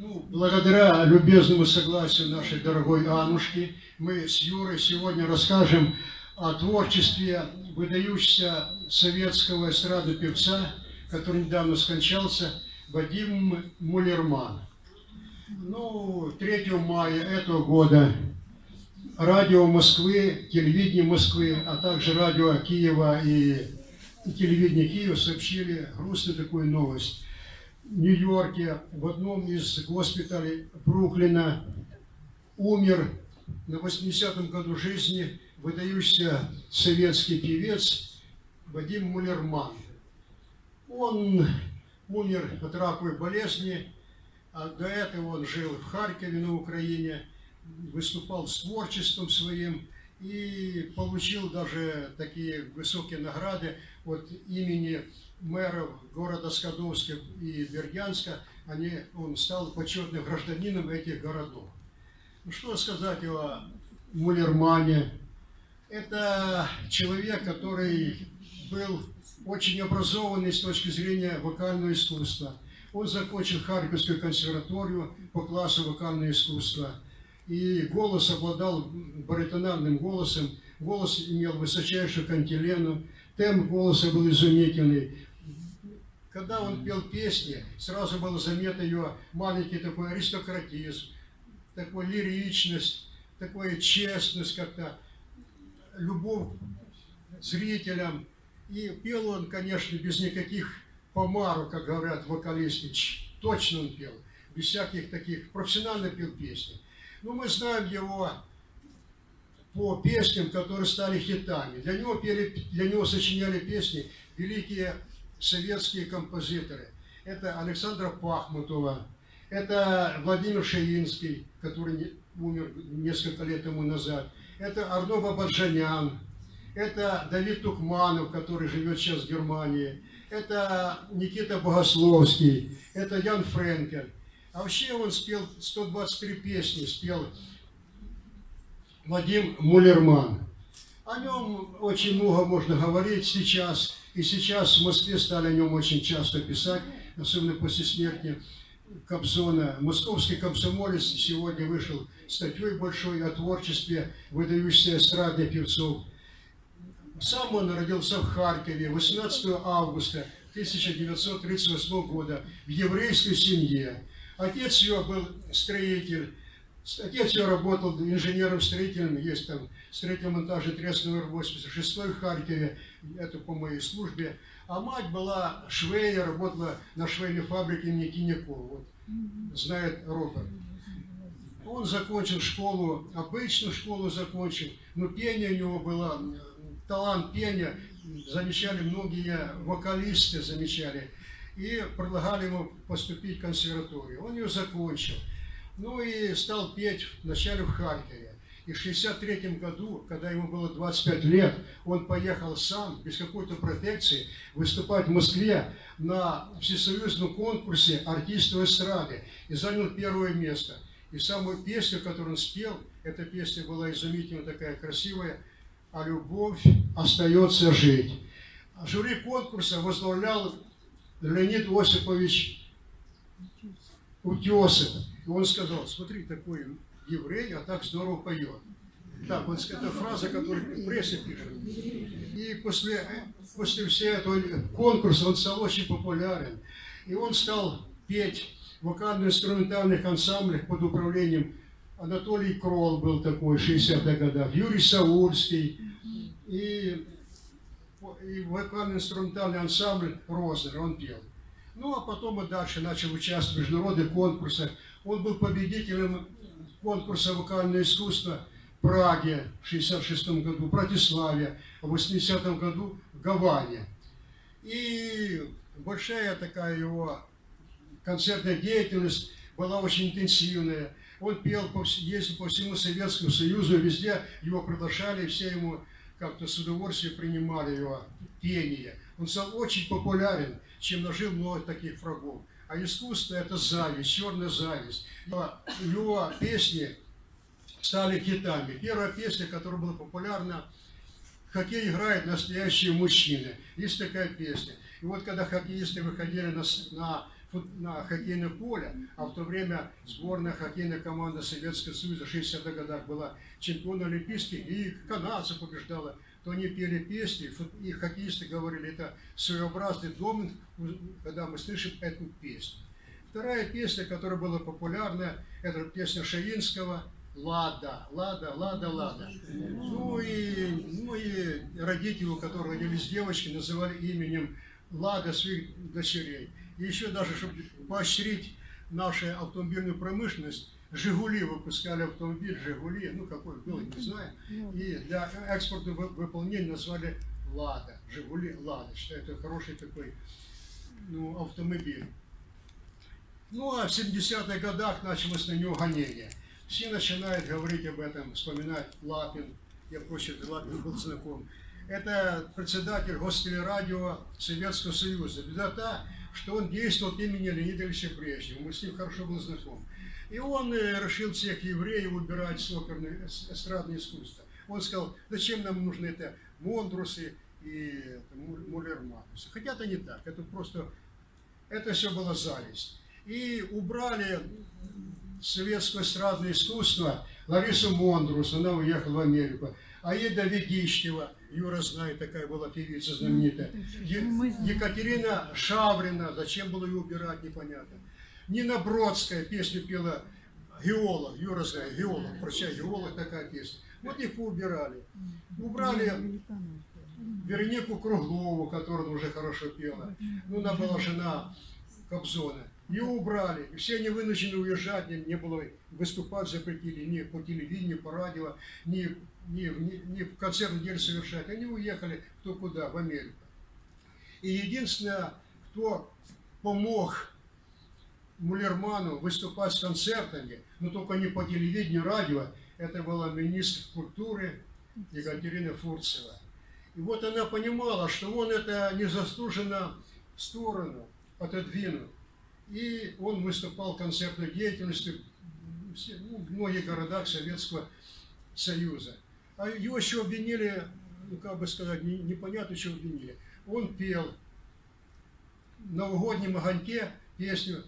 Ну, благодаря любезному согласию нашей дорогой Аннушки, мы с Юрой сегодня расскажем о творчестве выдающегося советского эстрадного певца, который недавно скончался, Вадим Мулерман. Ну, 3 мая этого года радио Москвы, телевидение Москвы, а также радио Киева и телевидение Киева сообщили грустную такую новость. В Нью-Йорке в одном из госпиталей Бруклина умер на 80-м году жизни выдающийся советский певец Вадим Мулерман. Он умер от раковой болезни, а до этого он жил в Харькове на Украине, выступал с творчеством своим и получил даже такие высокие награды от имени мэров города Скадовска и Бердянска. Он стал почетным гражданином этих городов. Ну, что сказать о Мулермане? Это человек, который был очень образованный с точки зрения вокального искусства. Он закончил Харьковскую консерваторию по классу вокального искусства. И голос обладал баритональным голосом. Голос имел высочайшую кантилену. Темп голоса был изумительный. Когда он пел песни, сразу было заметно ее маленький такой аристократизм, такой лиричность, такая честность как-то, любовь к зрителям. И пел он, конечно, без никаких помарок, как говорят вокалисты. Точно он пел, без всяких таких, профессионально пел песни. Но мы знаем его по песням, которые стали хитами. Для него сочиняли песни великие советские композиторы. Это Александра Пахмутова, это Владимир Шаинский, который умер несколько лет тому назад, это Арно Бабаджанян, это Давид Тукманов, который живет сейчас в Германии, это Никита Богословский, это Ян Френкель. А вообще он спел 123 песни, спел Вадим Мулерман. О нем очень много можно говорить сейчас. И сейчас в Москве стали о нем очень часто писать, особенно после смерти Кобзона. Московский комсомолец сегодня вышел статьей большой о творчестве выдающихся эстрадных певцов. Сам он родился в Харькове 18 августа 1938 года в еврейской семье. Отец его был строитель. Отец его работал инженером-строителем, есть там строительно-монтажный трест номер 86 в Харькове, это по моей службе. А мать была швея, работала на швейной фабрике имени Кинякова, вот, знает Роберт. Он закончил школу, обычную школу закончил, но пение у него было, талант пения, замечали многие вокалисты, замечали, и предлагали ему поступить в консерваторию. Он ее закончил. Ну и стал петь вначале в Харькове. И в 1963 году, когда ему было 25 лет, он поехал сам, без какой-то протекции, выступать в Москве на всесоюзном конкурсе артистов эстрады. И занял первое место. И самую песню, которую он спел, эта песня была изумительно такая красивая, «А любовь остается жить». Жюри конкурса возглавлял Леонид Осипович Утесов. И он сказал: смотри, такой еврей, а так здорово поет. Так, вот это фраза, которую в прессе пишет. И после всего этого конкурса он стал очень популярен. И он стал петь в вокально-инструментальных ансамблях под управлением Анатолий Кролл был такой, 60-х годах, Юрий Саульский, и вокально-инструментальный ансамбль Рознер он пел. Ну, а потом и дальше начал участвовать в международных конкурсах. Он был победителем конкурса «Вокальное искусство» в Праге в 1966 году, в Братиславе в 1980 году, в Гаване. И большая такая его концертная деятельность была очень интенсивная. Он пел, ездил по всему Советскому Союзу, везде его приглашали, все ему как-то с удовольствием принимали его пение. Он стал очень популярен, чем нажил много таких врагов. А искусство – это зависть, черная зависть. Его песни стали хитами. Первая песня, которая была популярна – «В хоккей играют настоящие мужчины». Есть такая песня. И вот когда хоккеисты выходили на на хоккейное поле, а в то время сборная хоккейная команда Советского Союза в 60-х годах была чемпионом олимпийских, и канадцев побеждала, то они пели песни, и хоккеисты говорили, это своеобразный доминг, когда мы слышим эту песню. Вторая песня, которая была популярна, это песня Шаинского «Лада, Лада, Лада, Лада». Ну и родители, у которых родились девочки, называли именем Лада своих дочерей. И еще даже, чтобы поощрить нашу автомобильную промышленность, «Жигули» выпускали автомобиль, «Жигули», ну какой был, не знаю. И для экспортного выполнения назвали «Лада», «Жигули», «Лада». Считаю, это хороший такой автомобиль. Ну а в 70-х годах началось на него гонение. Все начинают говорить об этом, вспоминать Лапин. Я проще Лапин был знаком. Это председатель Гостелерадио Советского Союза. Беда та, что он действовал от имени Леонида Ильича Брежнева. Мы с ним хорошо были знакомы. И он решил всех евреев убирать с оперное эстрадное искусство. Он сказал, зачем нам нужны это Мондрусы и Муллерманусы. Хотя это не так. Это просто, это все было зависть. И убрали советское эстрадное искусство Ларису Мондрус, она уехала в Америку. Аида Ведищева, Юра знает, такая была певица знаменитая. Екатерина Шаврина, зачем было ее убирать, непонятно. Нина Бродская песню пела «Геолог», Юра знает, «Геолог», прощай, «Геолог», такая песня. Вот их поубирали. Убрали Веронику Круглову, которая уже хорошо пела. Ну, она была жена Кобзона. Ее убрали, и все они вынуждены уезжать, не было выступать, запретили ни по телевидению, по радио, ни в концертный день совершать. Они уехали кто куда, в Америку. И единственное, кто помог Муллерману выступать с концертами, но только не по телевидению, радио, это была министр культуры Екатерина Фурцева. И вот она понимала, что он это незаслуженно в сторону отодвинул. И он выступал в концертной деятельности в многих городах Советского Союза. А его еще обвинили, ну как бы сказать, непонятно, что обвинили. Он пел в новогоднем огоньке песню,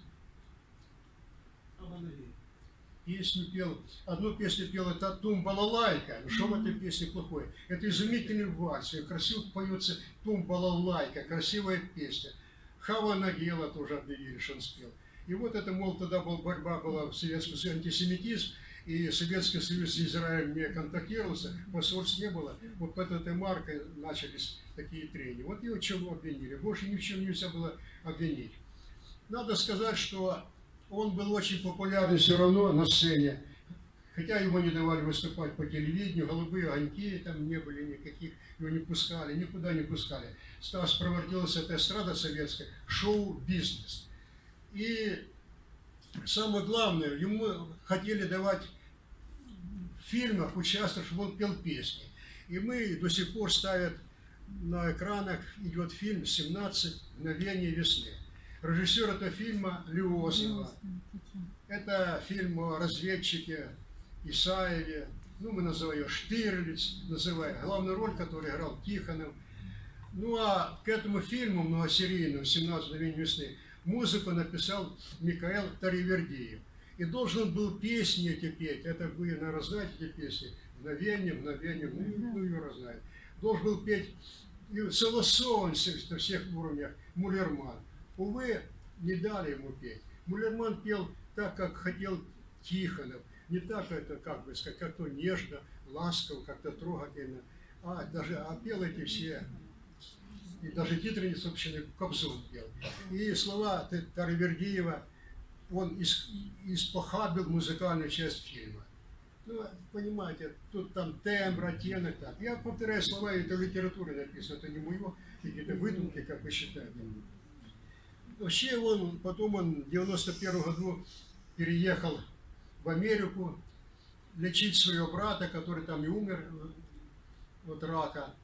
пел, одну песню пел, это «Тум-балалайка». Ну, что в этой песне плохое? Это изумительный вальс, красиво поется «Тум-балалайка», красивая песня. Хава Нагела тоже объявили, что он спел. И вот это, мол, тогда была борьба была в Советском Союзе, антисемитизм, и Советский Союз с Израилем не контактировался, посольств не было. Вот под этой маркой начались такие трения. Вот его чего обвинили. Больше ни в чем нельзя было обвинить. Надо сказать, что он был очень популярен все равно на сцене. Хотя ему не давали выступать по телевидению, голубые огоньки там не были никаких, его не пускали, никуда не пускали. Стас превратилась эта эстрада советская, шоу-бизнес. И самое главное, ему хотели давать в фильмах участвовать, чтобы он пел песни. И мы до сих пор ставят на экранах, идет фильм «17 мгновений весны». Режиссер этого фильма Леознова. Это фильм о разведчике Исаеве, ну мы называем ее Штирлиц, называем, главную роль, которую играл Тихонов. Ну а к этому фильму многосерийному «17 мгновений весны» музыку написал Микаэл Таривердиев. И должен был песни эти петь, это вы, наверное, знаете эти песни, «Мгновение, мгновение», ну ее знает. Должен был петь и согласован на всех уровнях Муллерман. Увы, не дали ему петь. Муллерман пел так, как хотел Тихонов. Не так это, как бы сказать, как-то нежно, ласково, как-то трогательно, а пел эти все, и даже титры не собственный Кобзон пел. И слова Таривердиева, он испохабил музыкальную часть фильма. Ну, понимаете, тут там тембр, оттенок, так. Я повторяю слова, это в литературе написано, это не мое, какие-то выдумки, как вы считаете. Вообще потом он в 91 году переехал в Америку лечить своего брата, который там и умер от рака.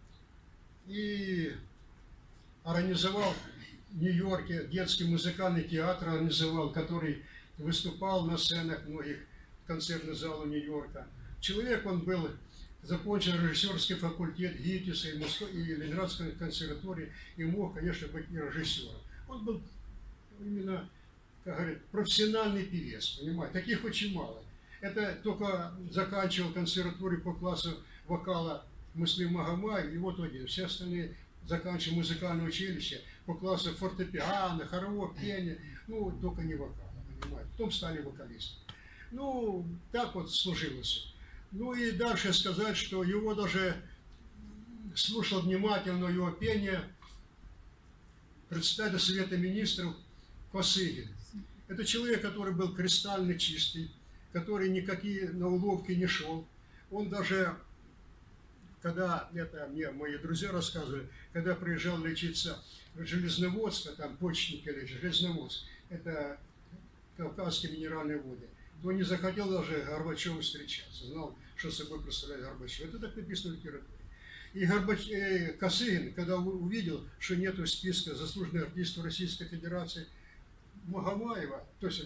И организовал в Нью-Йорке детский музыкальный театр, организовал, который выступал на сценах многих концертных залов Нью-Йорка. Человек он был, закончил режиссерский факультет ГИТИСа и Ленинградской консерватории, и мог, конечно, быть и режиссером. Он был именно как говорят, профессиональный певец, понимаете, таких очень мало. Это только заканчивал консерваторию по классу вокала Муслим Магомаев, и вот один. Все остальные заканчивали музыкальное училище по классу фортепиано, хорового пения, ну, только не вокала, понимаете. Потом стали вокалистами. Ну, так вот сложилось. Ну и дальше сказать, что его даже слушал внимательно его пение председатель Совета Министров Косыгин. Это человек, который был кристально чистый, который никакие на уловки не шел. Он даже, когда, это мне мои друзья рассказывали, когда приезжал лечиться в Железноводск, там почечники или Железноводск, это Кавказские минеральные воды, то не захотел даже Горбачеву встречаться, знал, что собой представляет Горбачев. Это так написано в литературе. И Косыгин, когда увидел, что нет списка заслуженных артистов Российской Федерации, Магомаева, то есть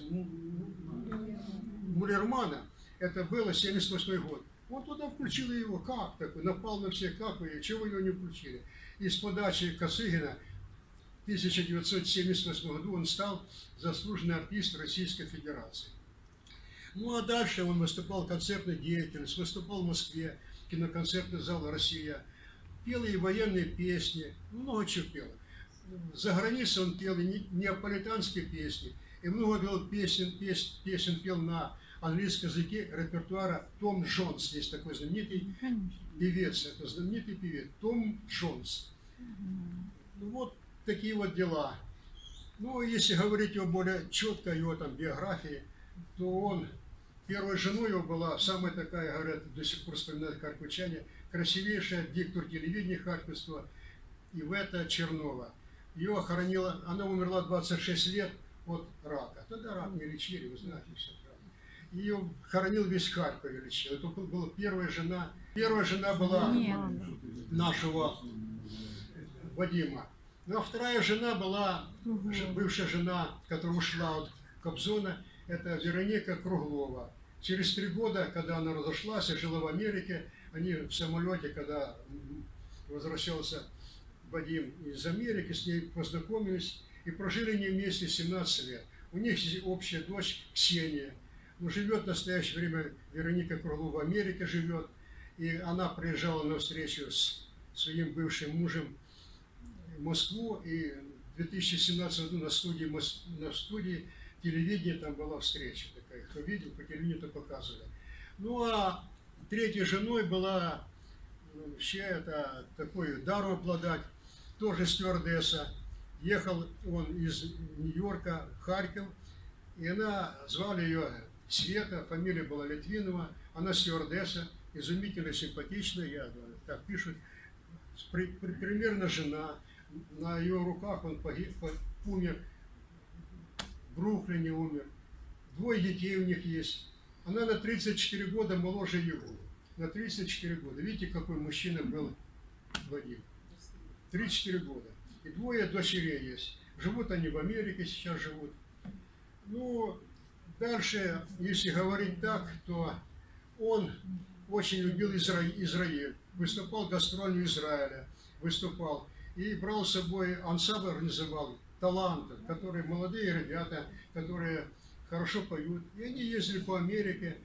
Мулермана, это было 1978 год. Он туда включил его, как такой, напал на всех, как вы, чего его не включили. И с подачи Косыгина в 1978 году он стал заслуженный артист Российской Федерации. Ну а дальше он выступал в концертной деятельности, выступал в Москве, киноконцертный зал «Россия», пел и военные песни, много чего пел. За границей он пел и неаполитанские песни, и много песен пел на английском языке репертуара Том Джонс. Есть такой знаменитый певец, это знаменитый певец Том Джонс. Ну, вот такие вот дела. Ну, если говорить о более четкой его там биографии, то он, первой женой его была, самая такая, говорят, до сих пор вспоминают харьковчане, красивейшая диктор телевидения Харьковского Ивета Чернова. Ее хоронила, она умерла 26 лет от рака. Тогда рак не лечили, вы знаете, все правда. Ее хоронил весь Харьков, ее лечил. Это была первая жена. Первая жена была нашего Вадима. Ну, а вторая жена была, бывшая жена, которая ушла от Кобзона, это Вероника Круглова. Через 3 года, когда она разошлась и жила в Америке, они в самолете, когда возвращался Вадим из Америки, с ней познакомились и прожили они вместе 17 лет. У них есть общая дочь Ксения. Ну, живет в настоящее время Вероника Круглова в Америке живет. И она приезжала на встречу с своим бывшим мужем в Москву. И в 2017 году на студии телевидения там была встреча такая. Кто видел, по телевидению это показывали. Ну а третьей женой была вообще это такой дару обладать, тоже стюардесса. Ехал он из Нью-Йорка в Харьков, и она, звали ее Света, фамилия была Литвинова, она стюардесса, изумительно симпатичная, я так пишут, примерно жена, на ее руках он погиб, умер, в Бруклине умер, 2 детей у них есть, она на 34 года моложе его, на 34 года, видите, какой мужчина был Вадим, 34 года, и 2 дочерей есть, живут они в Америке, сейчас живут. Ну, дальше, если говорить так, то он очень любил Израиль, выступал гастрольно Израиля, выступал, и брал с собой, ансамбль организовал, талантов, которые молодые ребята, которые хорошо поют, и они ездили по Америке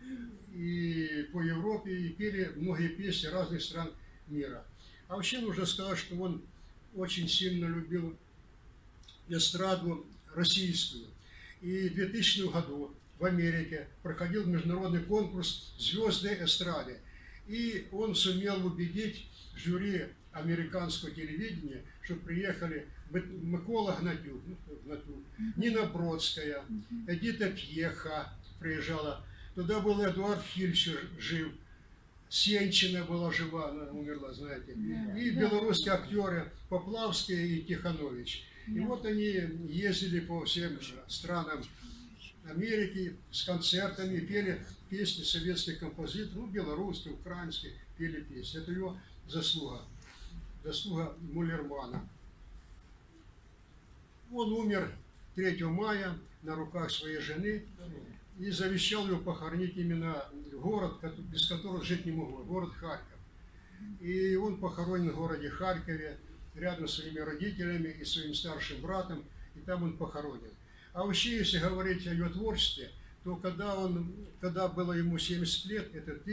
и по Европе, и пели многие песни разных стран мира. А вообще нужно сказать, что он очень сильно любил эстраду российскую. И в 2000 году в Америке проходил международный конкурс «Звезды эстрады». И он сумел убедить жюри американского телевидения, что приехали Микола Гнатюк, Нина Бродская, Эдита Пьеха приезжала. Туда был Эдуард Хильч жив, Сенчина была жива, она умерла, знаете. И белорусские актеры Поплавский и Тиханович. И вот они ездили по всем странам Америки с концертами, пели песни советских композиторов, ну, белорусские, украинские, пели песни. Это его заслуга, заслуга Мулермана. Он умер 3 мая на руках своей жены и завещал его похоронить именно город, без которого жить не мог, город Харьков. И он похоронен в городе Харькове, рядом с своими родителями и своим старшим братом, и там он похоронен. А вообще, если говорить о его творчестве, то когда было ему 70 лет, это в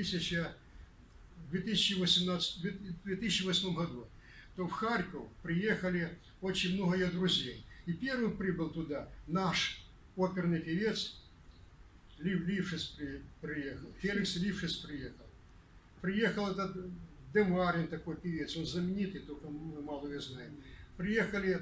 2008 году, то в Харьков приехали очень много ее друзей. И первым прибыл туда наш оперный певец Лившиц приехал, Феликс Лившиц приехал. Приехал этот Демарин, такой певец, он знаменитый, только мы мало его знаем. Приехали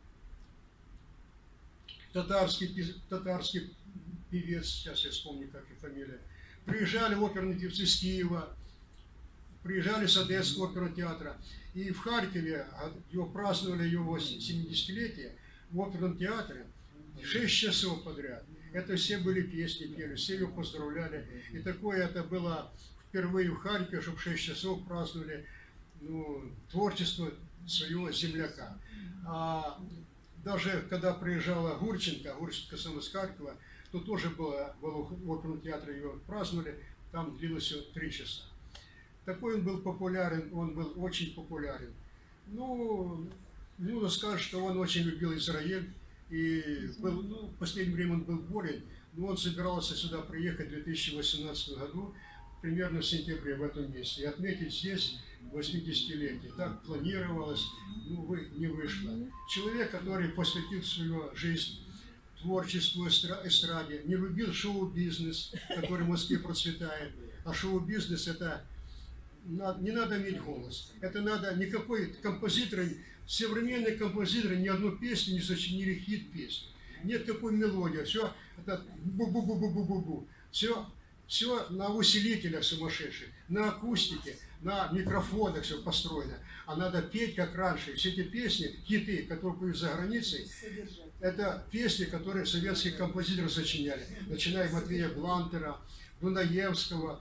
татарский певец, сейчас я вспомню, как и фамилия. Приезжали оперные певцы с Киева, приезжали с Одесского оперного театра. И в Харькове праздновали его 70-летие в оперном театре 6 часов подряд. Это все были песни, пели, все его поздравляли. И такое это было впервые в Харькове, чтобы 6 часов праздновали творчество своего земляка. А даже когда приезжала Гурченко сам из Харькова, то тоже было в оперном театре, его праздновали, там длилось все 3 часа. Такой он был популярен, он был очень популярен. Нужно сказать, что он очень любил Израиль, и в последнее время он был болен, но он собирался сюда приехать в 2018 году, примерно в сентябре в этом месте, и отметить здесь 80-летие. Так планировалось, не вышло. Человек, который посвятил свою жизнь творчеству, эстраде, не любил шоу-бизнес, который в Москве процветает, а шоу-бизнес это не надо иметь голос. Это надо, никакой композитор, современные композиторы ни одну песню не сочинили хит песню. Нет такой мелодии, все это бу-бу-бу-бу-бу-бу-бу. Все на усилителях сумасшедших, на акустике, на микрофонах все построено. А надо петь как раньше. Все эти песни, хиты, которые поют за границей, это песни, которые советские композиторы сочиняли. Начиная от Матвея Блантера, Дунаевского,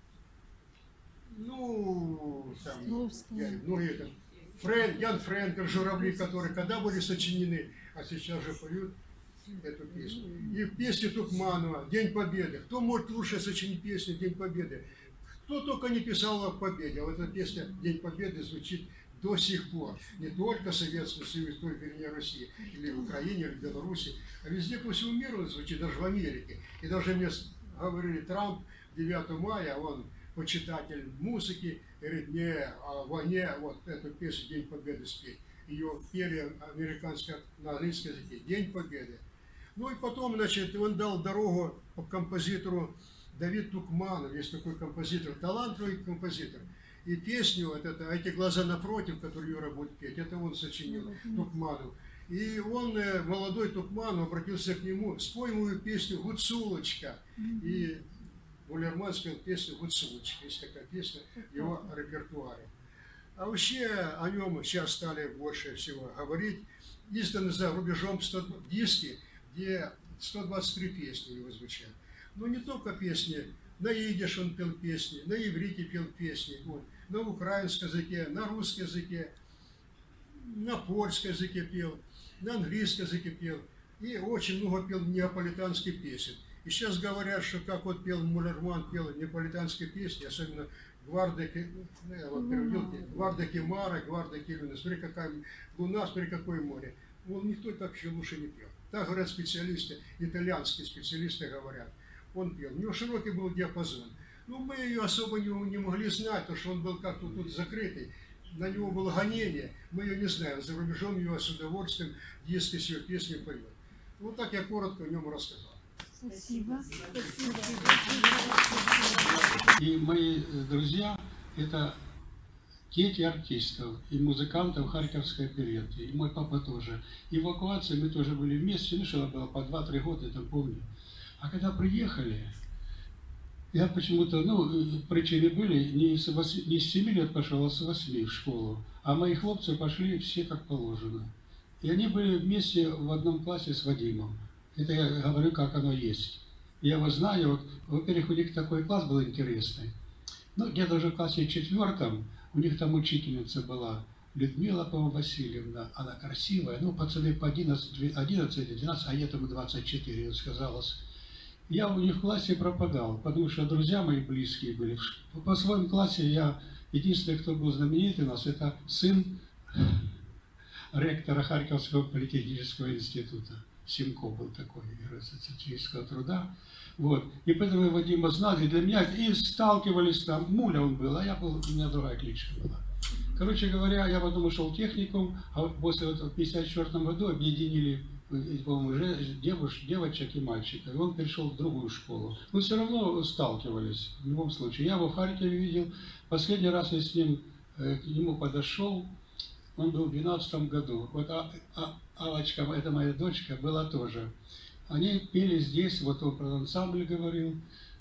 Ян Френкель, Журавли, которые когда были сочинены, а сейчас же поют эту песню. И песни Тукманова, День Победы. Кто может лучше сочинить песню День Победы? Кто только не писал о победе. А вот эта песня День Победы звучит до сих пор. Не только Советский Союз, только вернее России, или в Украине, или в Беларуси, а везде по всему миру звучит, даже в Америке. И даже мне говорили, Трамп 9 мая, он почитатель музыки, говорит, не о войне, вот эту песню День Победы спеть. Ее пели на английском языке, День Победы. И потом, значит, он дал дорогу композитору Давид Тукманов, есть такой композитор, талантливый композитор. И песню, вот это, «А эти глаза напротив», которую Юра будет петь, это он сочинил, Тукманов. И он, молодой Тукманов, обратился к нему, спой мою песню «Гуцулочка». И Мулерман спел песню «Гуцулочка». Есть такая песня в его репертуаре. А вообще о нем сейчас стали больше всего говорить. Изданы за рубежом диски, где 123 песни его звучат. Но не только песни. На идиш он пел песни, на иврите пел песни, на украинском языке, на русском языке, на польском языке пел, на английском языке пел. И очень много пел неаполитанских песен. И сейчас говорят, что как вот пел Мулерман, пел неаполитанские песни, особенно Гварда Кемара, Гварда Келюна, смотри, какая луна, смотри, какое море. Никто так еще лучше не пел. Так говорят специалисты, итальянские специалисты говорят. Он пел. У него широкий был диапазон. Мы ее особо не могли знать, потому что он был как-то тут закрытый. На него было гонение. Мы ее не знаем. За рубежом ее с удовольствием диски с ее песней поет. Вот так я коротко о нем рассказал. Спасибо. И мои друзья – это дети артистов и музыкантов Харьковской оперетты. И мой папа тоже. Эвакуация мы тоже были вместе. Что было по 2-3 года, это помню. А когда приехали, я почему-то, причины были, не с 7 лет пошел, а с 8 в школу. А мои хлопцы пошли все как положено. И они были вместе в одном классе с Вадимом. Это я говорю, как оно есть. Я его знаю, во-первых, у них такой класс был интересный. Где-то уже в классе 4, у них там учительница была Людмила, по-моему, Васильевна. Она красивая, пацаны по 11-12, а ей там 24, сказалось. Я у них в классе пропадал, потому что друзья мои близкие были. По своему классе я единственный, кто был знаменитый у нас, это сын ректора Харьковского политехнического института. Симко был такой, герой социалистического труда. Вот. И поэтому Вадима знали, для меня, и сталкивались там, Муля он был, а я был, у меня другая кличка была. Короче говоря, я потом ушел в техникум, а после этого в 1954 году объединили, по-моему, девочек и мальчиков, и он перешел в другую школу. Но все равно сталкивались, в любом случае. Я его в Харькове видел, последний раз я с ним, к нему подошел, он был в 2012 году. Вот Аллочка, это моя дочка, была тоже. Они пели здесь, вот он про ансамбль говорил,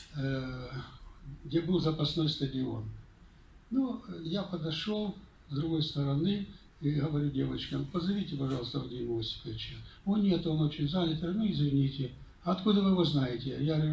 где был запасной стадион. Ну, я подошел с другой стороны и говорю девочкам: позовите, пожалуйста, Владимира Осиповича. О, нет, он очень занят. Ну, извините. Откуда вы его знаете? Я говорю: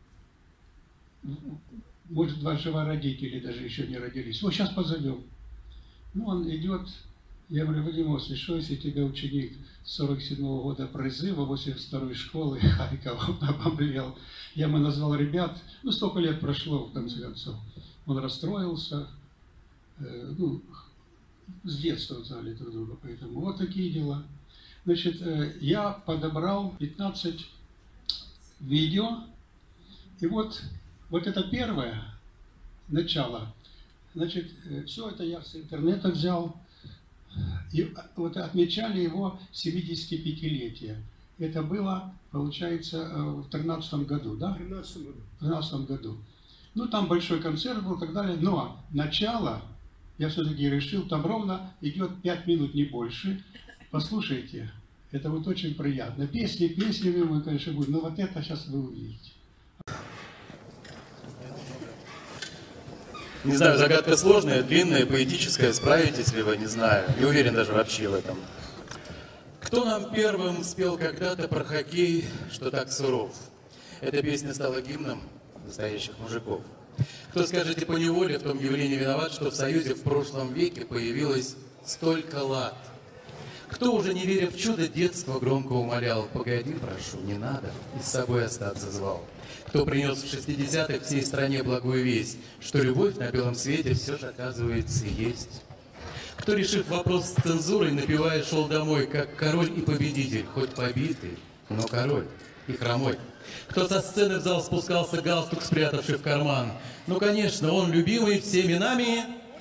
может, ваши родители даже еще не родились. Вот сейчас позовем. Ну, он идет. Я говорю: Владимир Осипович, что если тебя ученик 47-го года призыва, 82-й школы Харькова, он обомлел. Я ему назвал ребят, ну, столько лет прошло, в конце концов. Он расстроился, ну, с детства знали друг друга, поэтому вот такие дела. Значит, я подобрал 15 видео, и вот это первое начало. Значит, все это я с интернета взял, и вот отмечали его 75-летие. Это было, получается, в 2013 году, да? В 2013 году. Ну, там большой концерт был и так далее, но начало, я все-таки решил, там ровно идет 5 минут, не больше. Послушайте, это вот очень приятно. Песни мы, конечно, будем, но вот это сейчас вы увидите. Не знаю, загадка сложная, длинная, поэтическая, справитесь ли вы, не знаю. Не уверен даже вообще в этом. Кто нам первым спел когда-то про хоккей, что так суров? Эта песня стала гимном настоящих мужиков. Кто, скажете, по неволе в том явлении виноват, что в Союзе в прошлом веке появилось столько лад? Кто, уже не веря в чудо детства, громко умолял: погоди, прошу, не надо, и с собой остаться звал? Кто принес в 60-х всей стране благую весть, что любовь на белом свете все же, оказывается, есть? Кто, решив вопрос с цензурой, напевая, шел домой, как король и победитель, хоть побитый, но король и хромой? Кто со сцены в зал спускался, галстук спрятавший в карман? Ну, конечно, он любимый всеми нами.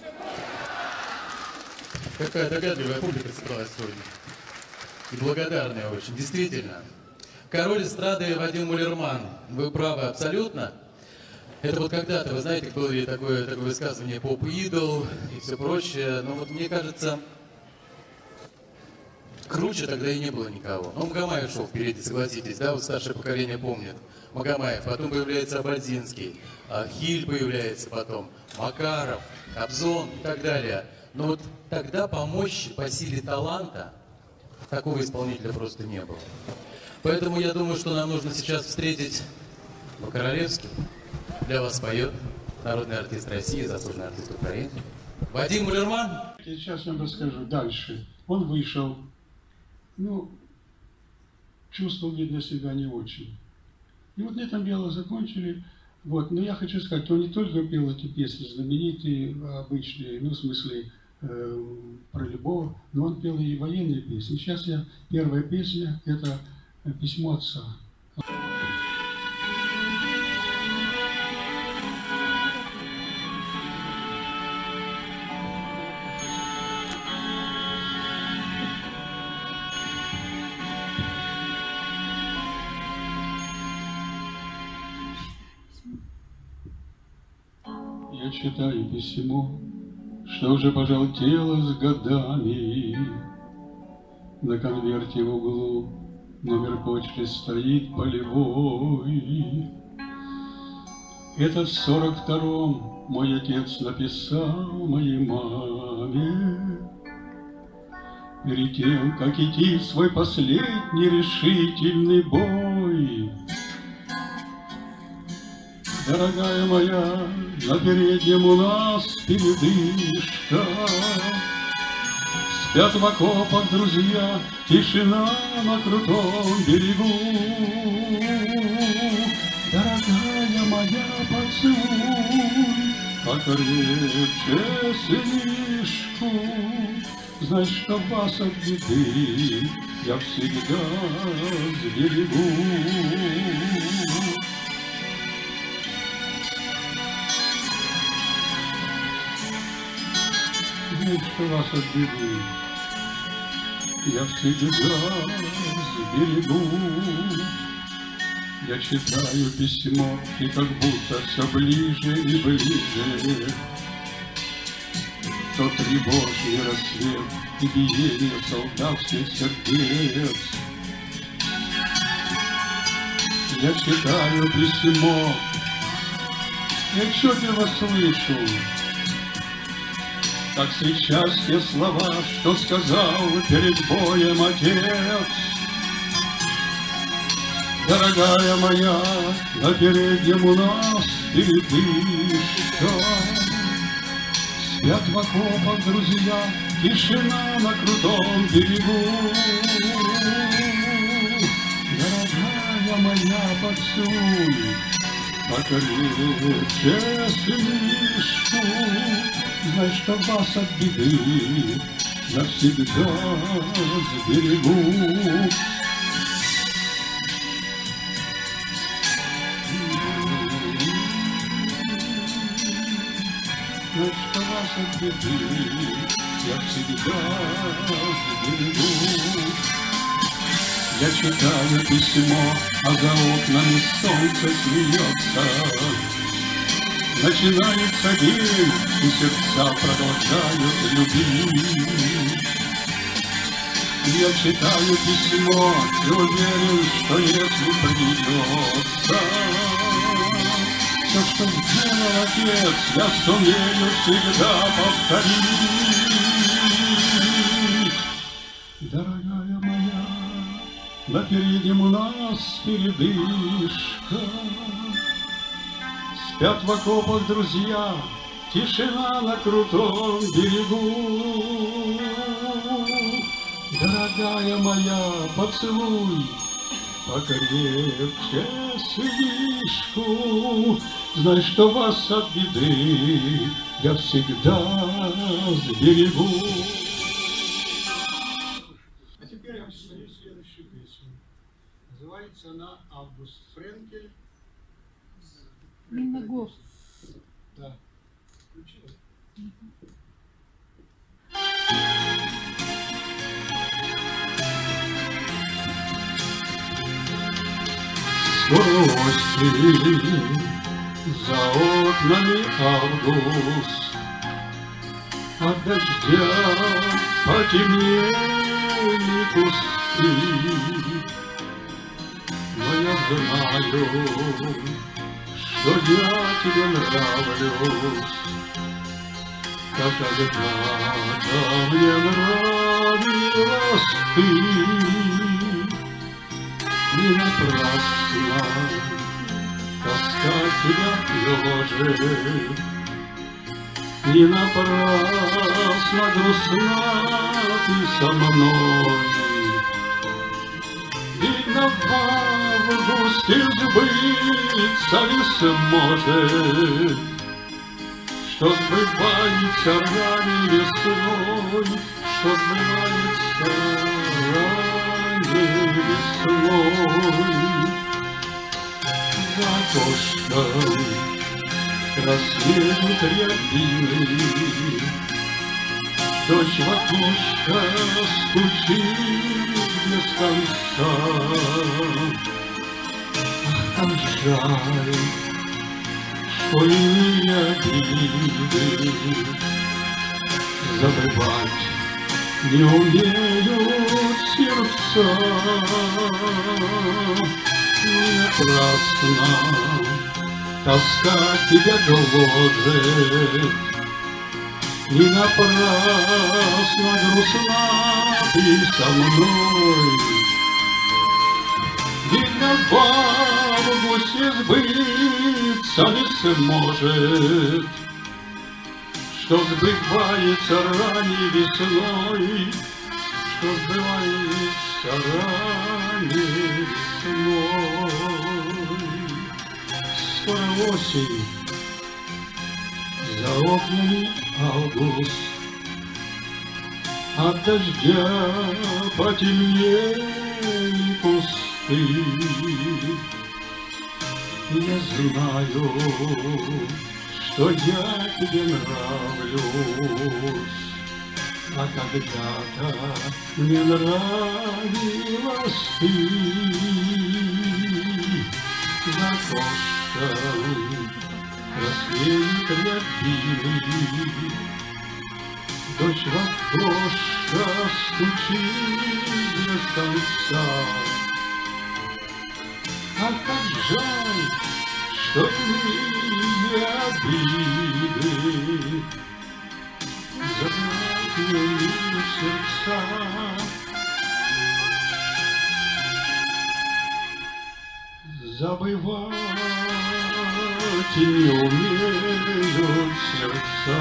Какая догадливая публика собралась сегодня. И благодарная очень, действительно. Король эстрады Вадим Мулерман. Вы правы абсолютно. Это вот когда-то, вы знаете, было ли такое высказывание поп-идол и все прочее. Но вот мне кажется, круче тогда и не было никого. Ну, Магомаев шел впереди, согласитесь, да, вот старшее поколение помнит. Магомаев, потом появляется Ободзинский, Хиль появляется потом, Макаров, Кобзон и так далее. Но вот тогда по мощи, по силе таланта такого исполнителя просто не было. Поэтому я думаю, что нам нужно сейчас встретить по-королевски. Для вас поет народный артист России, заслуженный артист Украины Вадим Мулерман. Сейчас я вам расскажу дальше. Он вышел, ну, чувствовал, видно, себя не очень. И вот на этом дело закончили. Вот. Но я хочу сказать, что он не только пел эти песни знаменитые, обычные, ну, в смысле, про любовь, но он пел и военные песни. Сейчас первая песня, это «Письмо отца». Я читаю письмо, что уже пожелтело с годами. На конверте в углу номер почты стоит полевой. Это в 42-м мой отец написал моей маме. Перед тем, как идти в свой последний решительный бой. Дорогая моя, на переднем у нас передышка. Спят в окопах друзья, тишина на крутом берегу. Дорогая моя, поцелуй покрепче сынишку. Знай, что вас от беды я всегда сберегу. Что вас от беды я всегда сберегу. Я читаю письмо, и как будто все ближе и ближе тот тревожный рассвет и биение солдатских сердец. Я читаю письмо, я отчетливо слышу, как сейчас те слова, что сказал перед боем отец. Дорогая моя, на переднем у нас передышка. Спят в окопах друзья, тишина на крутом берегу. Дорогая моя, поцелуй покрепче сынишку. Знай, что вас от беды я всегда сберегу. Знай, что вас от беды я всегда сберегу. Я читаю письмо, а за окнами солнце смеется. Начинается день, и сердца продолжают любить. Я читаю письмо и уверен, что если придется, все, что сделал отец, я сумею всегда повторить. Дорогая моя, на переднем у нас передышка. Спят в окопах друзья, тишина на крутом берегу. Дорогая моя, поцелуй покрепче сынишку. Знай, что вас от беды я всегда сберегу. А теперь я вам спою следующую песню. Называется она «Август Френкель». Миногор. Да. Включила. Скоро осень, за окнами август, от дождя потемнели кусты. Но я знаю, что я тебе нравлюсь, как когда-то мне нравилась ты. Не напрасно тоска тебя гложет, не напрасно грустна ты со мной. Видно, в августе сбыться не сможет, что сбывается ранней весной, что сбывается ранней весной. За окошком рассветут рябины, дождь в окошко стучит без конца. Ах, как жаль, что иные обиды забывать не умеют сердца. Не напрасно тоска тебя гложет, не напрасно грустна ты со мной. Видно, в августе сбыться не сможет, что сбывается ранней весной, что сбывается ранней весной. Скоро осень, за окнами август, От дождя потемнели кусты. Я знаю, что я тебе нравлюсь, а когда-то мне нравилась ты. За окошком рассвет рябиный, дождь в окошко стучит без конца. А как жаль, что иные обиды заполнили сердца. Забывать не умеют сердца.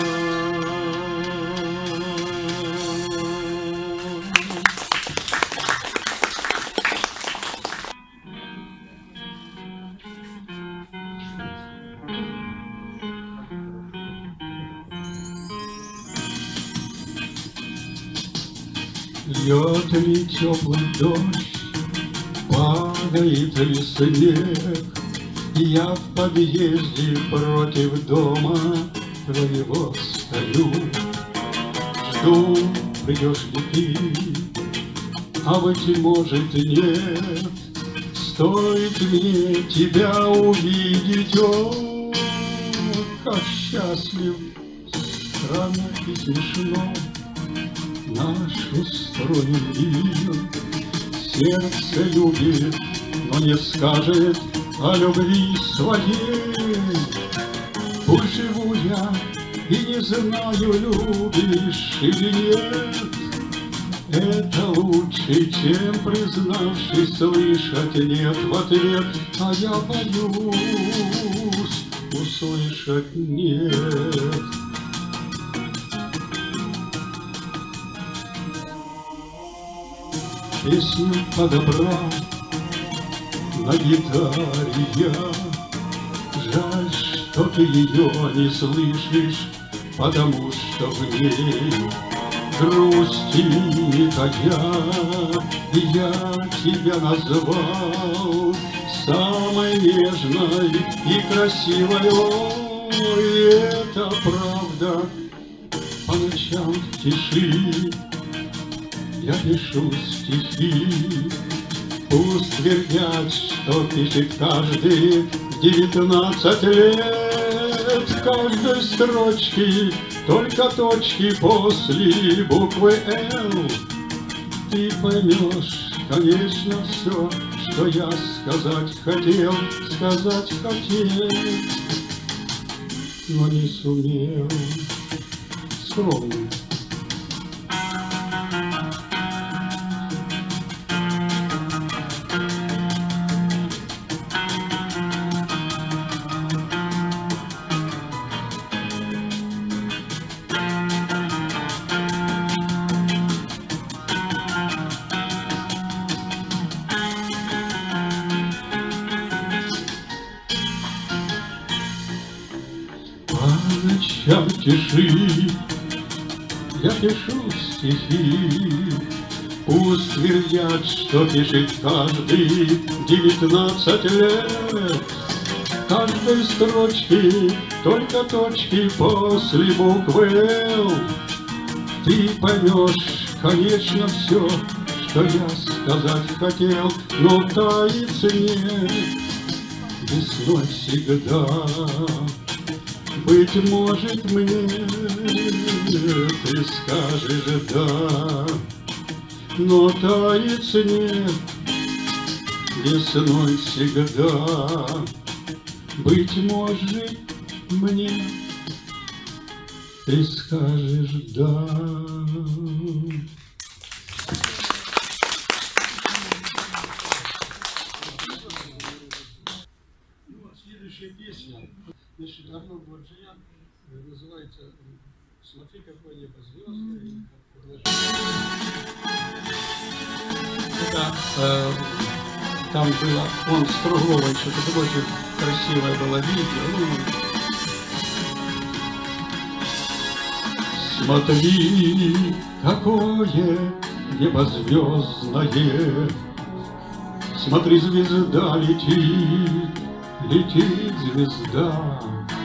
Льет ли теплый дождь, падает ли снег, я в подъезде против дома твоего стою. Жду, придешь ли ты, а быть может нет. Стоит мне тебя увидеть, о, как счастлив, странно и смешно наш устроен мир. Сердце любит, но не скажет о любви своей. Пусть живу я и не знаю, любишь или нет. Это лучше, чем, признавшись, слышать нет в ответ. А я боюсь услышать нет. Песню подобрал на гитаре я. Жаль, что ты ее не слышишь, потому что в ней грусти не тая. И я тебя назвал самой нежной и красивой. Ой, это правда, по ночам в тиши я пишу стихи. Пусть твердят, что пишет каждый в 19 лет. Каждой строчки только точки после буквы «Л». Ты поймешь, конечно, все, что я сказать хотел, но не сумел. Скромно. Ночам тиши я пишу стихи. Пусть твердят, что пишет каждый 19 лет. Каждой строчки только точки после буквы «Л». Ты поймешь, конечно, все, что я сказать хотел, но тает снег весной всегда. Быть может, мне ты скажешь «да», но тает снег весной всегда. Быть может, мне ты скажешь «да». Следующая песня. Значит, Арнольд Варджиян, называется «Смотри, какое небо звездное». Это там было, он с Кругловой, что-то такое очень красивое было видео. Смотри, какое небо звездное, смотри, звезда летит, летит звезда.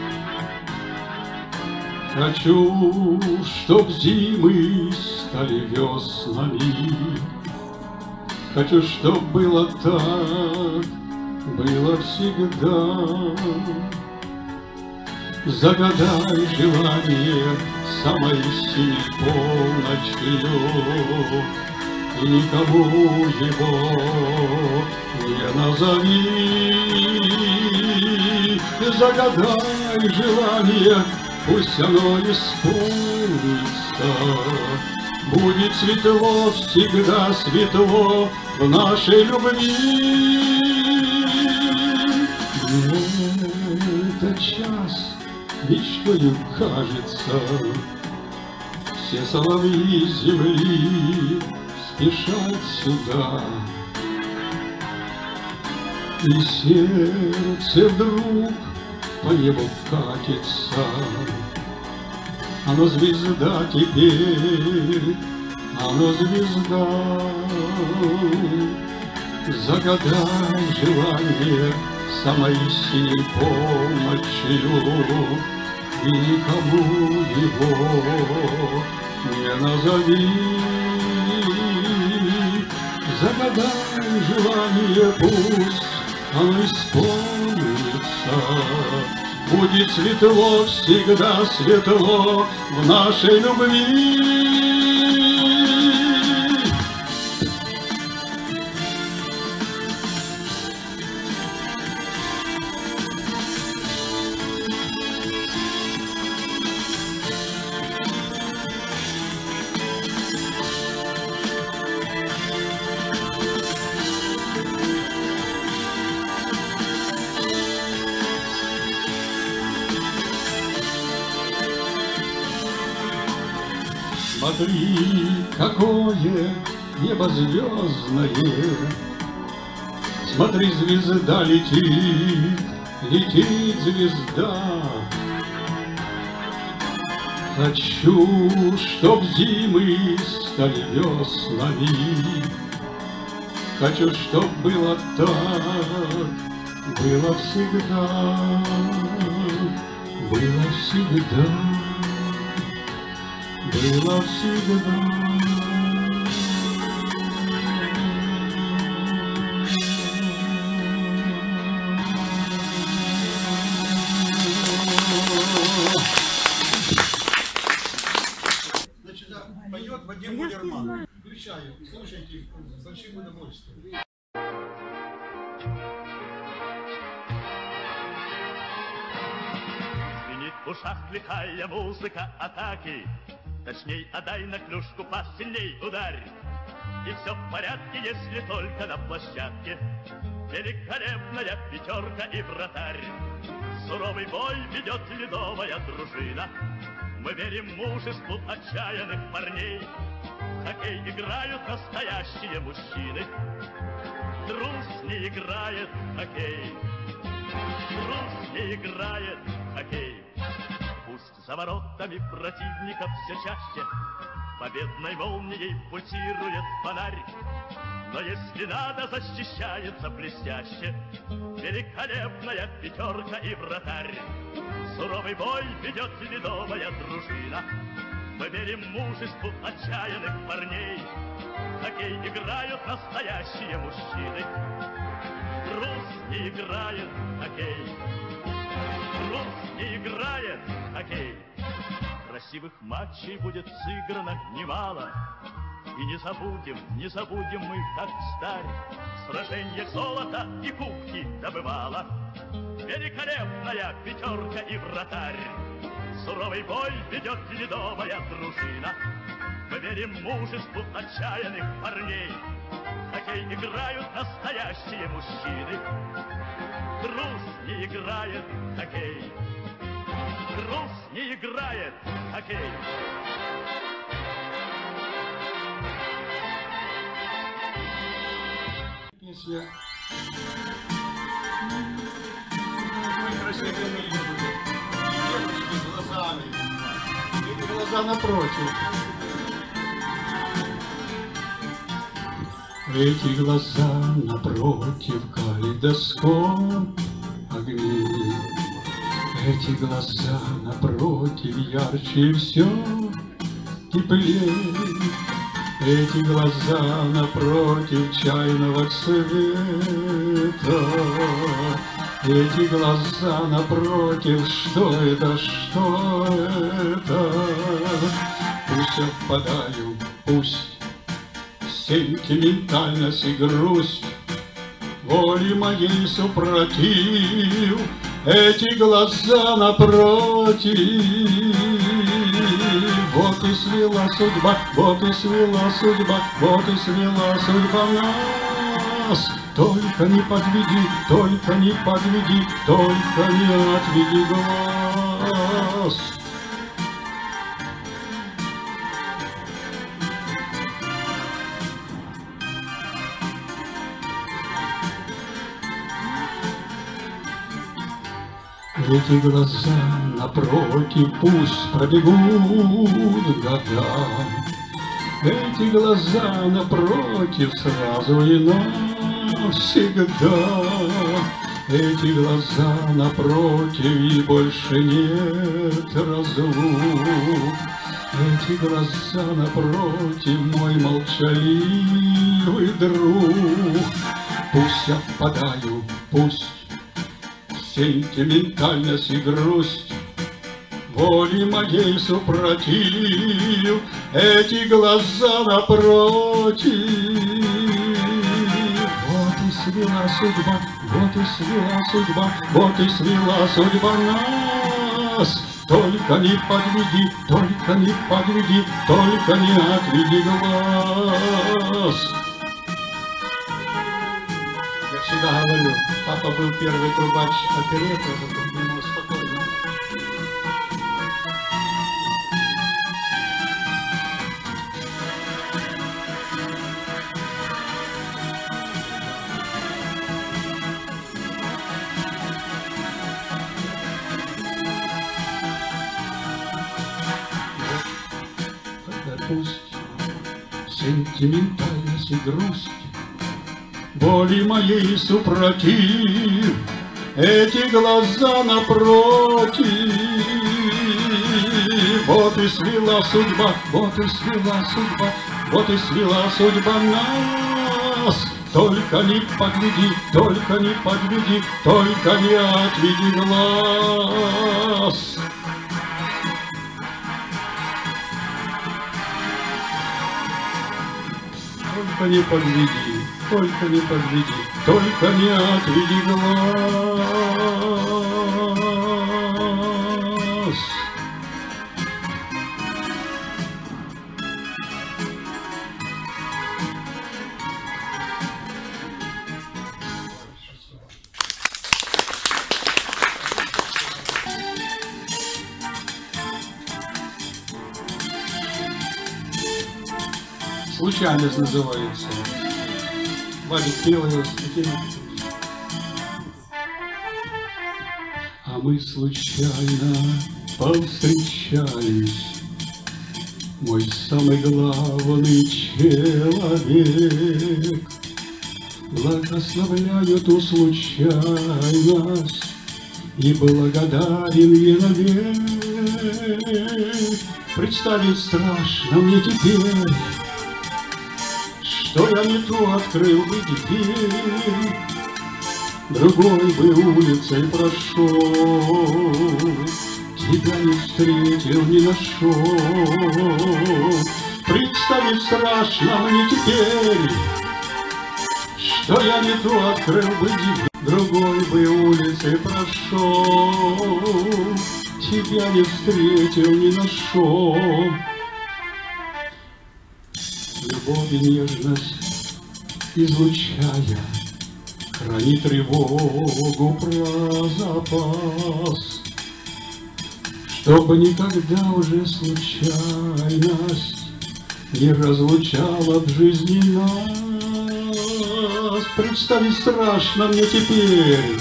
Хочу, чтоб зимы стали веснами, хочу, чтоб было так, было всегда. Загадай желание самой синей полночью, и никому его не назови. Загадай желание, пусть оно исполнится. Будет светло, всегда светло в нашей любви. Это час мечтою кажется, все соловьи земли спешат сюда. И сердце вдруг по небу катится, оно звезда теперь, оно звезда. Загадай желание самой синей полночью, и никому его не назови. Загадай желание, пусть оно исполнится. Будет светло, всегда светло в нашей любви. Смотри, какое небо звездное, смотри, звезда летит, летит звезда. Хочу, чтоб зимы стали веснами, хочу, чтоб было так, было всегда, было всегда. Было всегда. Значит, да, поет Вадим Мулерман. Включаю, слушайте с большим удовольствием. Звенит в ушах лихая музыка атаки. Точней, отдай на клюшку, посильней ударь. И все в порядке, если только на площадке великолепная пятерка и вратарь. Суровый бой ведет ледовая дружина. Мы верим в мужеству отчаянных парней. В хоккей играют настоящие мужчины. Трус не играет в хоккей. Трус не играет в хоккей. Пусть за воротами противников все чаще победной молнией пульсирует фонарь, но если надо, защищается блестяще великолепная пятерка и вратарь. Суровый бой ведет ледовая дружина. Мы верим в мужеству отчаянных парней. В хоккей играют настоящие мужчины. Трус не играет в хоккей. Трус не играет в хоккей. Красивых матчей будет сыграно немало. И не забудем мы, как старь, сраженье золота и кубки добывала великолепная пятерка и вратарь. Суровый бой ведет ледовая дружина. Мы верим в мужеству отчаянных парней. В хоккей играют настоящие мужчины. Трус не играет в хоккей. Трус не играет в хоккей. Песня. Красивые девочки с глазами. глаза напротив. Эти глаза напротив, калейдоскоп огней. Эти глаза напротив, ярче все теплей. Эти глаза напротив чайного цвета. Эти глаза напротив, что это, что это? Пусть я впадаю, пусть сентиментальность и грусть воли моей супротив. Эти глаза напротив. Вот и свела судьба, вот и свела судьба, вот и свела судьба нас. Только не подведи, только не подведи, только не отведи глаз. Эти глаза напротив, пусть пробегут года. Эти глаза напротив, сразу и навсегда. Эти глаза напротив, и больше нет разлук. Эти глаза напротив, мой молчаливый друг. Пусть я впадаю, пусть сентиментальность и грусть воли моей супротив. Эти глаза напротив. Вот и свела судьба, вот и свела судьба, вот и свела судьба нас. Только не подведи, только не подведи, только не отведи глаз. Я всегда говорю, папа был первый трубач оперетты, это ему спокойно. Пусть сентиментальность и грусть боли моей супротив. Эти глаза напротив. Вот и свела судьба, вот и свела судьба, вот и свела судьба нас. Только не подведи, только не подведи, только не отведи глаз. Только не подведи, только не подведи, только не отведи глаз. Случайность называется. Валик пела с таким. А мы случайно повстречались. Мой самый главный человек. Благословляю ту случайность и благодарен ей навек. Представить страшно мне теперь, что я не ту открыл бы дверь, другой бы улицей прошел, тебя не встретил, не нашел. Представить страшно мне теперь, что я не ту открыл бы дверь, другой бы улицей прошел, тебя не встретил, не нашел. Любовь и нежность излучая, храни тревогу про запас, чтобы никогда уже случайность не разлучала в жизни нас. Представить страшно мне теперь,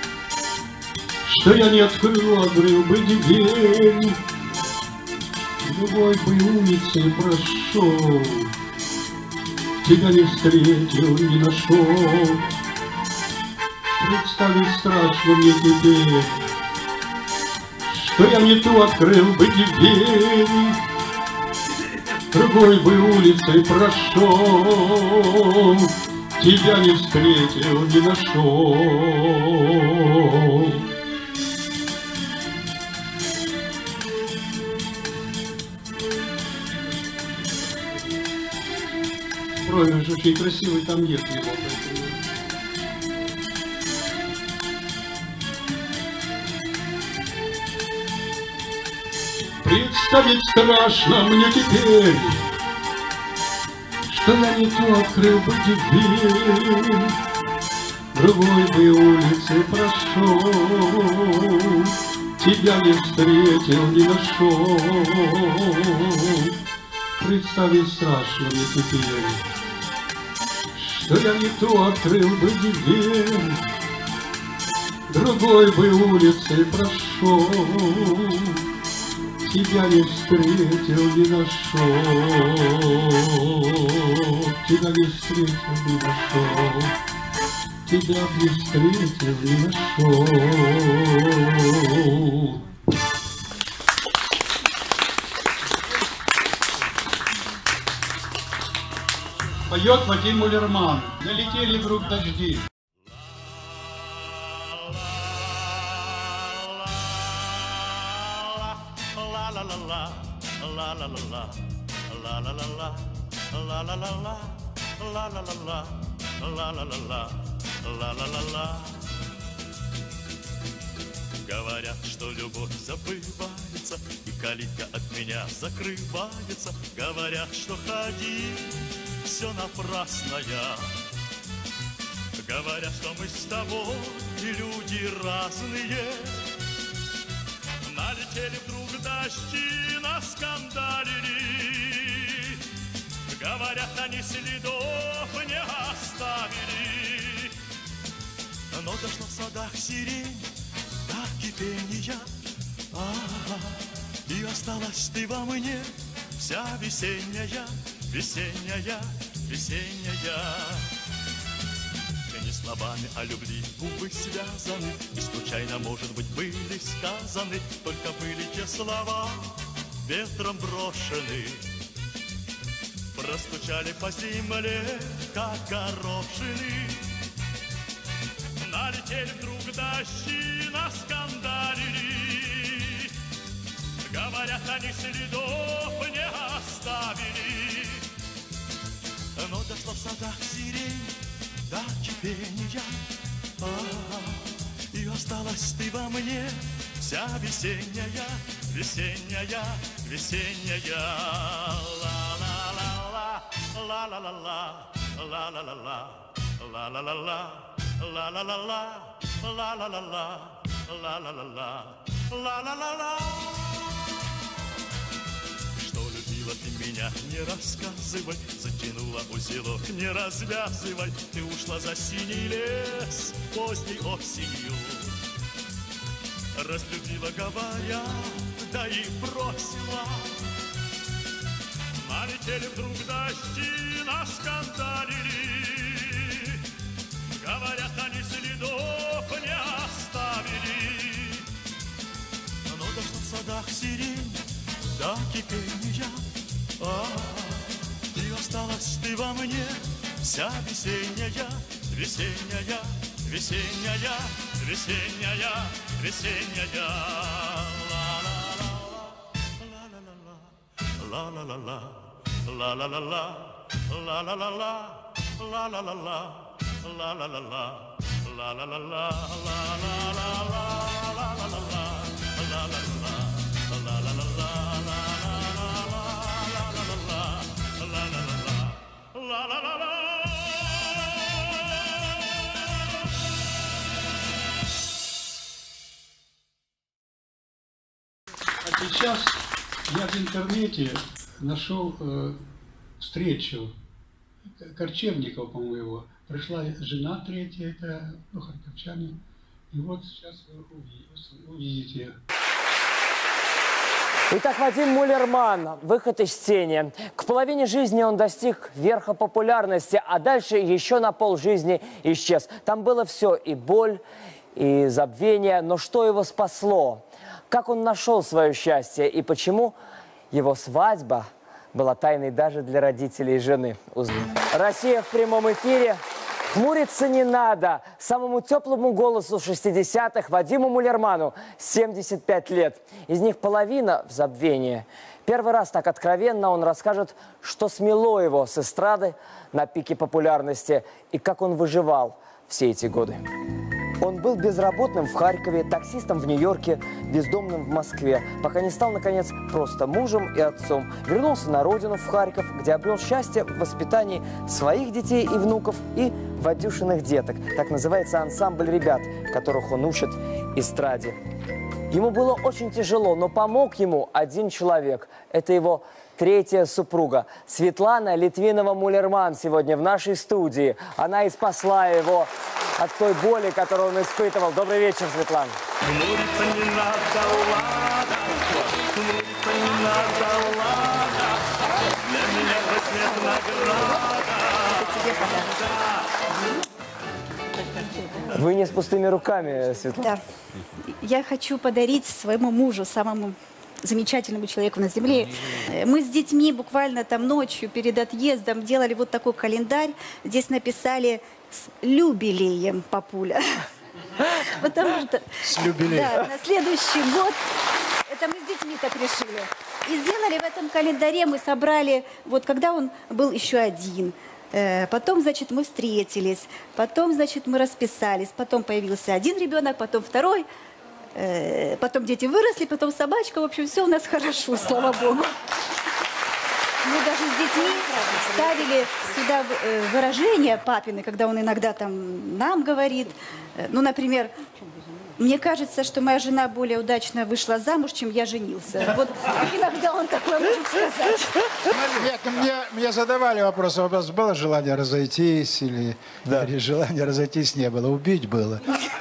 что я не открыл бы дверь, Другой бы улицей прошел, тебя не встретил, не нашел. Представить страшно мне теперь, что я не ту открыл бы дверь. Другой бы улицей прошел, тебя не встретил, не нашел. Промеж очень красивый, там нет его, поэтому... Представить страшно мне теперь, что я не то открыл бы дверь. Другой бы улицей прошел, тебя не встретил, не нашел. Представить страшно мне теперь, что я не то открыл бы дверь. Другой бы улицей прошел, тебя не встретил, не нашел. Тебя не встретил, не нашел. Тебя не встретил, не нашел. Поет Вадим Мулерман. Налетели вдруг дожди. Говорят, что любовь забывается, и калитка от меня закрывается. Говорят, что ходи, все напрасно я. Говорят, что мы с тобой люди разные. Налетели вдруг дожди, наскандалили. Говорят, они следов не оставили. Но дошла в садах сирень до кипения, и осталась ты во мне, вся весенняя, весенняя, весенняя. Не словами о любви губы связаны, и случайно, может быть, были сказаны, только были те слова ветром брошены. Простучали по земле, как горошины. Налетели вдруг дожди, наскандалили. Говорят, они следов не оставили. Но дошла в садах сирень до кипения, и осталась ты во мне, вся весенняя, весенняя, весенняя. Ла-ла-ла-ла, ла-ла-ла-ла, ла-ла-ла-ла, ла-ла-ла-ла, ла-ла-ла-ла, ла-ла-ла-ла, ла-ла-ла-ла, ла-ла-ла-ла. Что любила ты меня, не рассказывай, затянула узелок, не развязывай. Ты ушла за синий лес поздней осенью. Разлюбила, говоря, да и бросила. Налетели вдруг дожди, наскандалили. Говорят, они следов не оставили. Но дошла в садах сирень до кипения, и осталась ты во мне, вся весенняя, весенняя, весенняя, весенняя, весенняя. Ла-ла-ла-ла, ла-ла-ла-ла, ла-ла-ла-ла, ла-ла-ла-ла, ла-ла-ла-ла, ла-ла-ла-ла, А сейчас я в интернете нашел встречу Корчевникова, по-моему. Пришла жена третья, это харьковчане. И вот сейчас вы увидите. Итак, Вадим Муллерман, выход из тени. К половине жизни он достиг верха популярности, а дальше еще на полжизни исчез. Там было все, и боль, и забвение. Но что его спасло? Как он нашел свое счастье и почему его свадьба была тайной даже для родителей жены? Россия в прямом эфире. Хмуриться не надо. Самому теплому голосу 60-х Вадиму Муллерману 75 лет. Из них половина в забвении. Первый раз так откровенно он расскажет, что смело его с эстрады на пике популярности и как он выживал все эти годы. Он был безработным в Харькове, таксистом в Нью-Йорке, бездомным в Москве, пока не стал, наконец, просто мужем и отцом. Вернулся на родину, в Харьков, где обрел счастье в воспитании своих детей и внуков и Вадюшиных деток. Так называется ансамбль ребят, которых он учит эстраде. Ему было очень тяжело, но помог ему один человек. Это его третья супруга. Светлана Литвинова-Муллерман сегодня в нашей студии. Она и спасла его от той боли, которую он испытывал. Добрый вечер, Светлана. Хмуриться не надо, ладно. Хмуриться не надо, ладно. Для меня хоть нет награда. Вы не с пустыми руками, Светлана. Да. Я хочу подарить своему мужу, самому замечательному человеку на земле. Мы с детьми буквально там ночью перед отъездом делали вот такой календарь. Здесь написали «С юбилеем, папуля». Потому что С юбилеем. да, на следующий год, это мы с детьми так решили. И сделали в этом календаре, мы собрали, вот когда он был еще один. Потом, значит, мы встретились, потом, значит, мы расписались, потом появился один ребенок, потом второй, потом дети выросли, потом собачка, в общем, все у нас хорошо, слава Богу. Мы даже с детьми ставили сюда выражения папины, когда он иногда там нам говорит, ну, например, мне кажется, что моя жена более удачно вышла замуж, чем я женился. Вот иногда он такое может сказать. Нет, мне задавали вопрос, было желание разойтись или желание разойтись не было, убить было.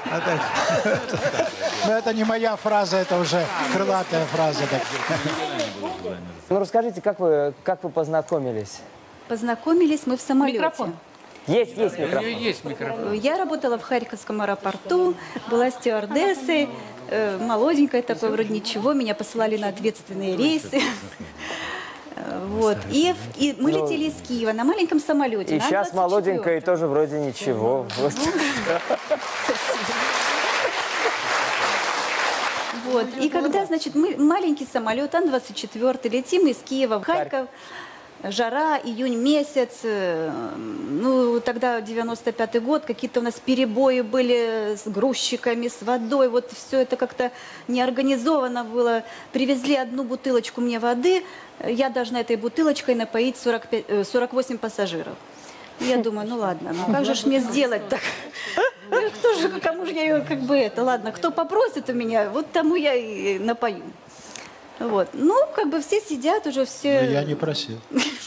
Но это не моя фраза, это уже крылатая фраза. Ну, расскажите, как вы познакомились? Познакомились мы в самолете. Микрофон. Есть микрофон. Есть микрофон. Я работала в Харьковском аэропорту, была стюардессой, молоденькая такой, вроде ничего, меня посылали на ответственные рейсы. Вот. И мы летели из Киева на маленьком самолете. И сейчас молоденькая и тоже вроде ничего. Вот. Вот. И когда, значит, мы маленький самолет, Ан-24, летим из Киева в Харьков. Жара, июнь месяц, ну, тогда 95-й год, какие-то у нас перебои были с грузчиками, с водой, вот все это как-то неорганизовано было. Привезли одну бутылочку мне воды, я должна этой бутылочкой напоить 48 пассажиров. Я думаю, ну ладно, ну как же ж мне сделать так? Кто же, кому же я ее, как бы это, ладно, кто попросит у меня, вот тому я и напою. Вот. Ну, как бы все сидят уже, все... Но я не просил.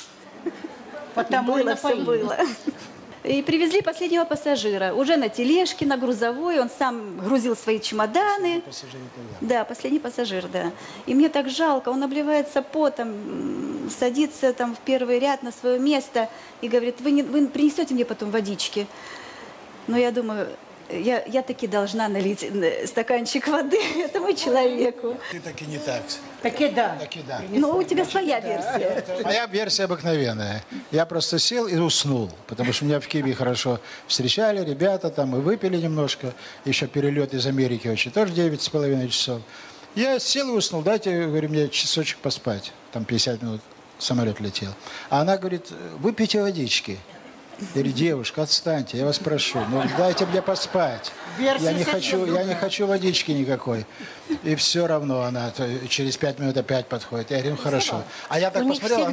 Потому было, все было. И привезли последнего пассажира. Уже на тележке, на грузовой. Он сам грузил свои чемоданы. Да, последний пассажир, да. И мне так жалко. Он обливается потом, садится там в первый ряд на свое место и говорит, вы принесете мне потом водички? Но я думаю... Я таки должна налить стаканчик воды этому человеку. Ты таки не так. Таки да. Таки да. Но у тебя своя версия. Моя версия обыкновенная. Я просто сел и уснул, потому что меня в Киеве хорошо встречали, ребята там, и выпили немножко. Еще перелет из Америки очень, тоже 9,5 часов. Я сел и уснул, дайте, говорю, мне часочек поспать. Там 50 минут самолет летел. А она говорит, выпейте водички. Я говорю, девушка, отстаньте, я вас прошу, ну дайте мне поспать. Я не хочу водички никакой. И все равно она через 5 минут опять подходит. Я говорю, ну хорошо. А я так посмотрел,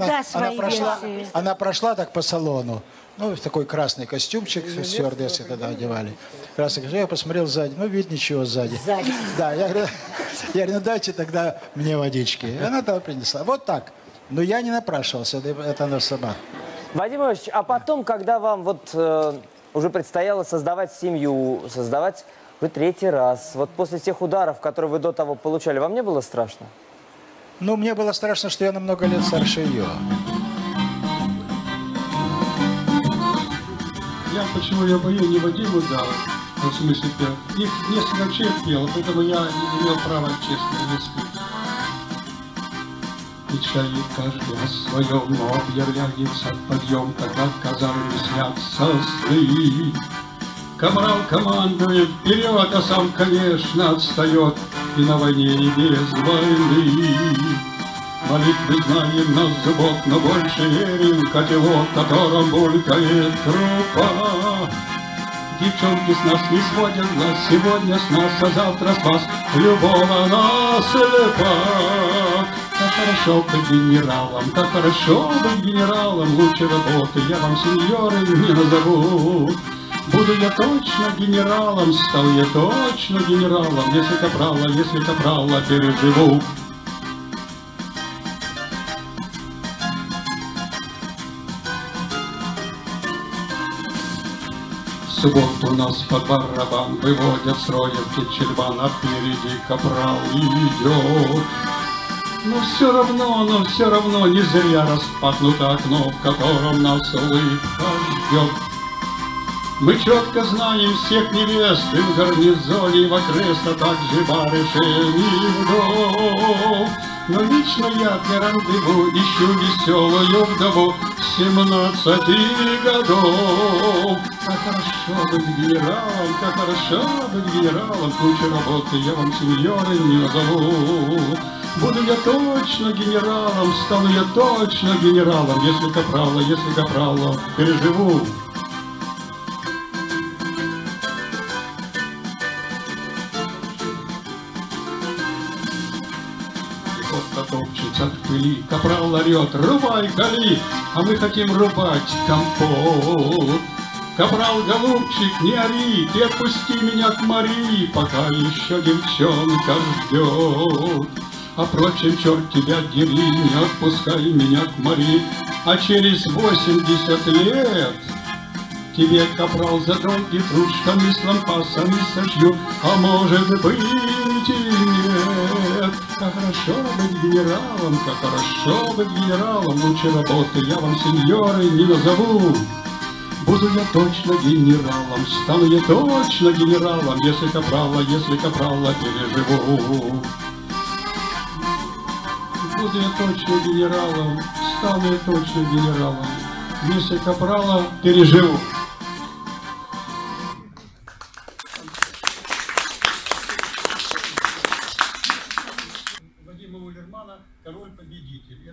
она прошла так по салону. Ну, такой красный костюмчик, стюардессы тогда одевали. Красный, я посмотрел сзади, ну, вид ничего сзади. Да, я говорю, ну дайте тогда мне водички. И она тогда принесла. Вот так. Но я не напрашивался, это она сама. Вадим Иванович, а потом, когда вам вот уже предстояло создавать семью, создавать уже третий раз, вот после тех ударов, которые вы до того получали, вам не было страшно? Ну, мне было страшно, что я на много лет старше ее. Я почему я пою не Вадиму дал, в смысле пел. Их несколько человек пел, поэтому я не имел права честно не спеть. Печалит каждый о своем, но объявляется подъем, когда в казарме снятся сны. Камрал командует вперед, а сам, конечно, отстает и на войне, и без войны. Молитвы знаем на зубок, но больше верим в котелок, в котором булькает трупа. Девчонки с нас не сводят глаз, сегодня с нас, а завтра с вас, любого нас слепа. Как хорошо быть генералом, как хорошо быть генералом, лучше работы я вам, сеньоры, не назову. Буду я точно генералом, стал я точно генералом, если капрала переживу. В субботу нас под барабан выводят строев Кечельбан, а впереди капрал идет. Но все равно не зря распахнуто окно, в котором нас улыбка ждет. Мы четко знаем всех невест и в гарнизоне, и в окрест, а также барышень и вдов. Но лично я для рандеву ищу веселую вдову 17 годов. Как хорошо быть генералом, как хорошо быть генералом, куча работы я вам, сеньоры, не назову. Буду я точно генералом, стану я точно генералом, если капрала переживу. Топчется в пыли, капрал орет, рубай, кали, а мы хотим рубать компот. Капрал, голубчик, не ори, ты отпусти меня к Марии, пока еще девчонка ждет. А впрочем, черт тебя дери, не отпускай меня к Марии, а через 80 лет тебе, капрал, за долгий труд штаны с лампасами сошью, а может быть и нет. Как хорошо быть генералом, как хорошо быть генералом, лучше работы я вам, сеньоры, не назову. Буду я точно генералом, стану я точно генералом, если капрала переживу. Буду я точно генералом, стану я точно генералом, если капрала переживу. Вадима Улермана «Король-победитель».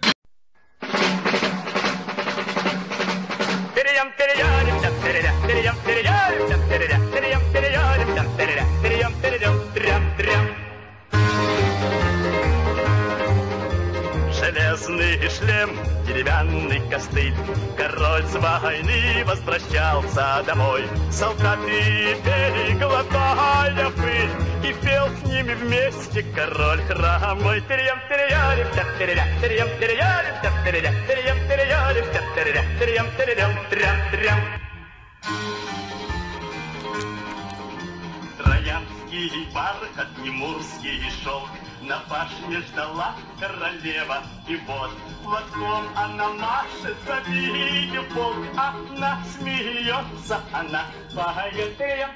Железный шлем, деревянный костыль, король с войны возвращался домой. Солдаты пели, глотая пыль, и пел с ними вместе король хромой. Троянский бархат, тимурский шелк, на башне ждала королева, и вот платком она машет, завидев полк, она смеется, она поет.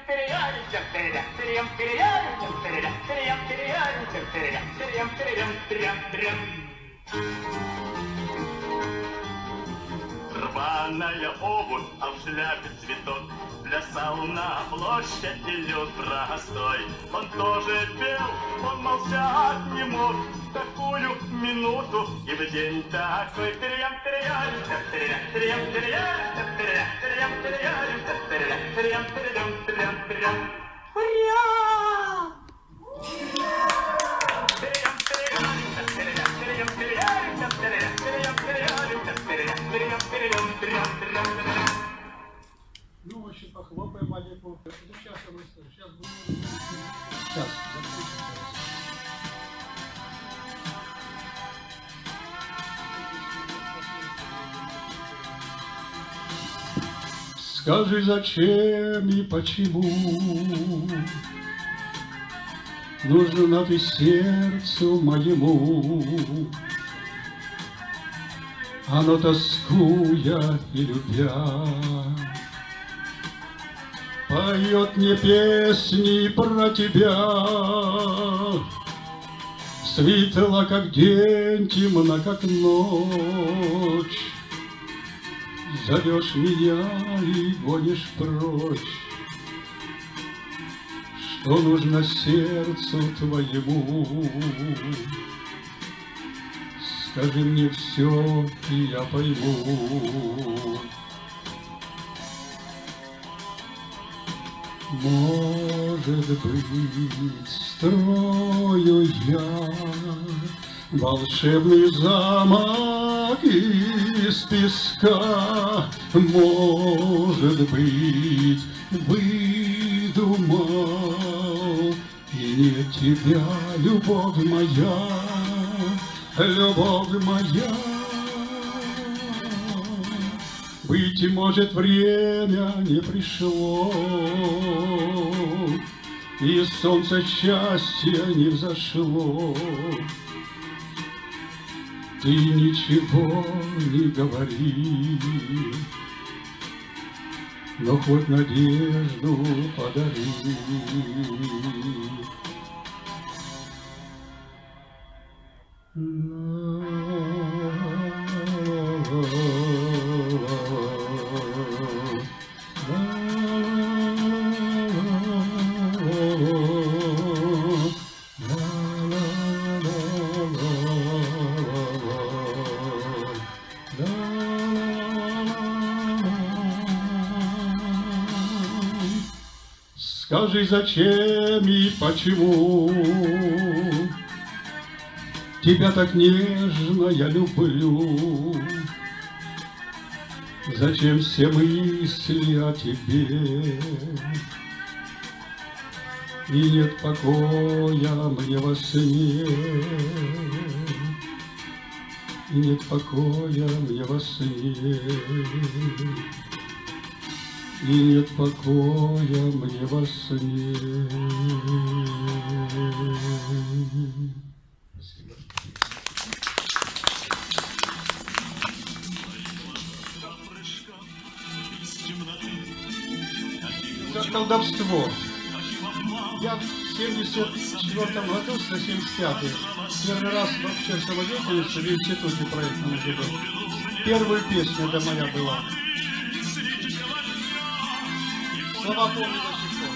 Рваная обувь, а в шляпе цветок, плясал на площади люд простой. Он тоже пел, он молчать не мог в такую минуту и в день такой. Ну, в общем, похлопаем маленькую. Сейчас будем. Сейчас. Скажи, зачем и почему нужна ты сердцу моему. Оно, тоскуя и любя, поет мне песни про тебя. Светло, как день, темно, как ночь. Зовешь меня и гонишь прочь. Что нужно сердцу твоему? Скажи мне все, и я пойму. Может быть, строю я волшебный замок из песка. Может быть, выдумал, и нет тебя, любовь моя, любовь моя. Быть может, время не пришло, и солнце счастья не взошло. Ты ничего не говори, но хоть надежду подари. Скажи, зачем и почему тебя так нежно я люблю? Зачем все мысли о тебе? И нет покоя мне во сне, и нет покоя мне во сне. И нет покоя мне во сне. За колдовство. Я в 1974 году, с 75-й, первый раз вообще в самодеятельности в институте проектном жил. Первая песня это моя была. Слова помню до сих пор.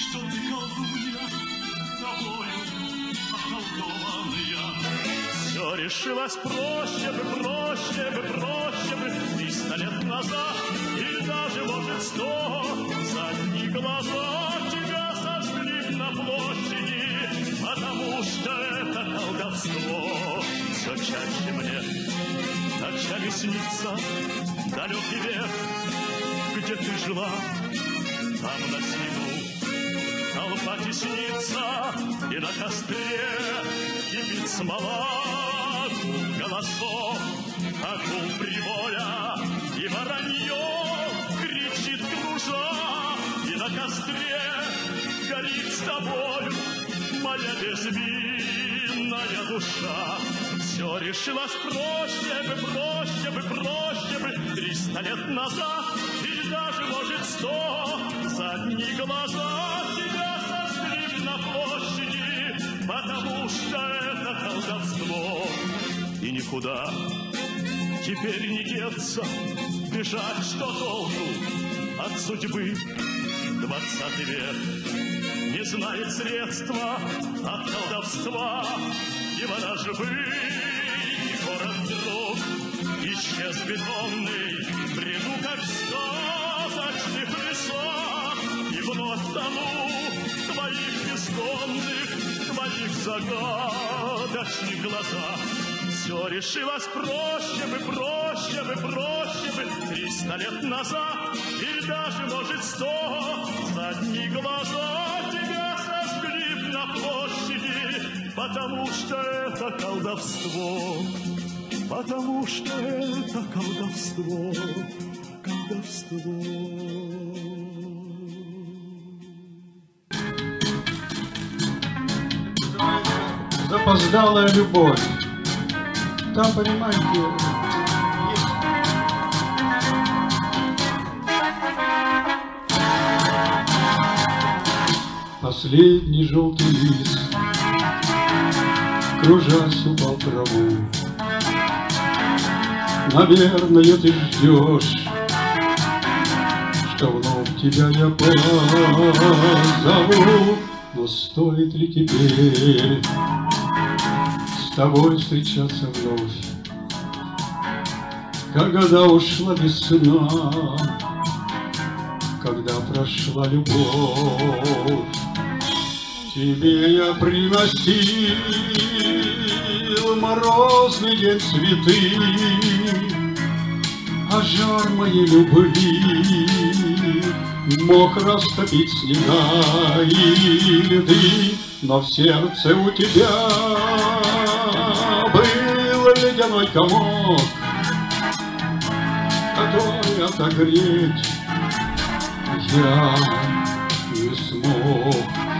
Все решилось проще бы, проще бы, проще бы 300 лет назад, или даже, может, 100. Задние глаза тебя сожгли на площади, потому что это колдовство. Все чаще мне ночами снится далекий век, где ты жила. Там на снегу толпа теснится, и на костре кипит смола. Голосов акул прибоя, и воронье кричит кружа, и на костре горит с тобою моя безвинная душа. Все решилось проще бы, проще бы, проще бы 300 лет назад, или даже, может, 100. Задние глаза тебя сожгли на площади, потому что это колдовство. И никуда теперь не деться, бежать что толку от судьбы. 20 век не знает средства от колдовства и ворожбы. И город вдруг исчез бетонный, в бреду, как в сказочных лесах. И вновь тону в твоих бездонных, твоих загадочных глазах. Все решилось проще бы, проще бы, проще бы 300 лет назад, или даже, может, 100. Задние глаза тебя сожгли на площади, потому что это колдовство, потому что это колдовство, колдовство. запоздалая любовь. Там, понимаете, есть... Последний желтый лист, кружась, упал в траву. Наверное, ты ждешь, что вновь тебя я позову. Но стоит ли теперь с тобой встречаться вновь, когда ушла весна, когда прошла любовь? Тебе я приносил морозный день цветы, а жар моей любви мог растопить снега и льды. Но в сердце у тебя был ледяной комок, который отогреть я не смог.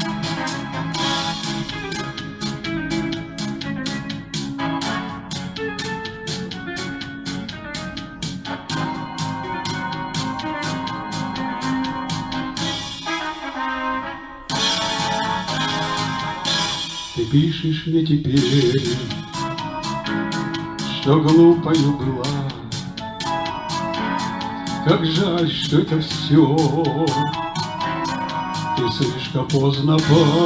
Ты пишешь мне теперь, что глупою была. Как жаль, что это все ты слишком поздно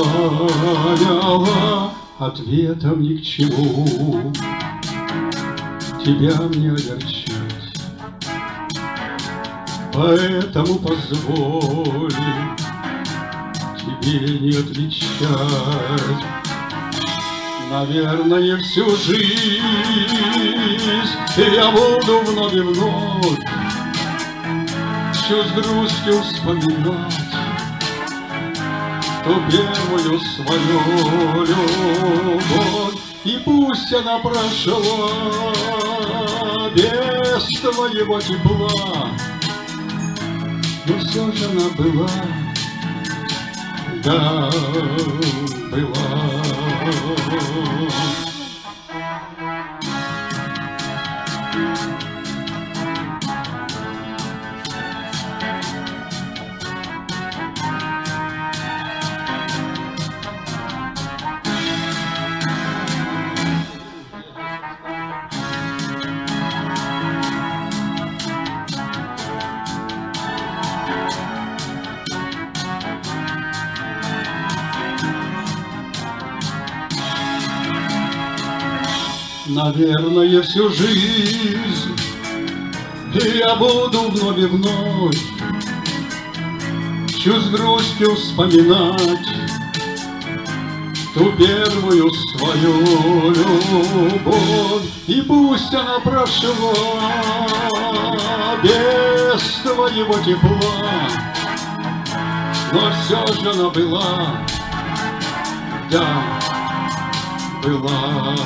поняла. Ответом ни к чему тебя мне огорчать, поэтому позволь тебе не отвечать. Наверное, всю жизнь я буду вновь и вновь всю с грустью вспоминать ту первую свою любовь. И пусть она прошла без твоего тепла, но все же она была, да, была. Наверное, всю жизнь я буду вновь и вновь всю с грустью вспоминать ту первую свою любовь. И пусть она прошла без твоего тепла, но все же она была, да, была.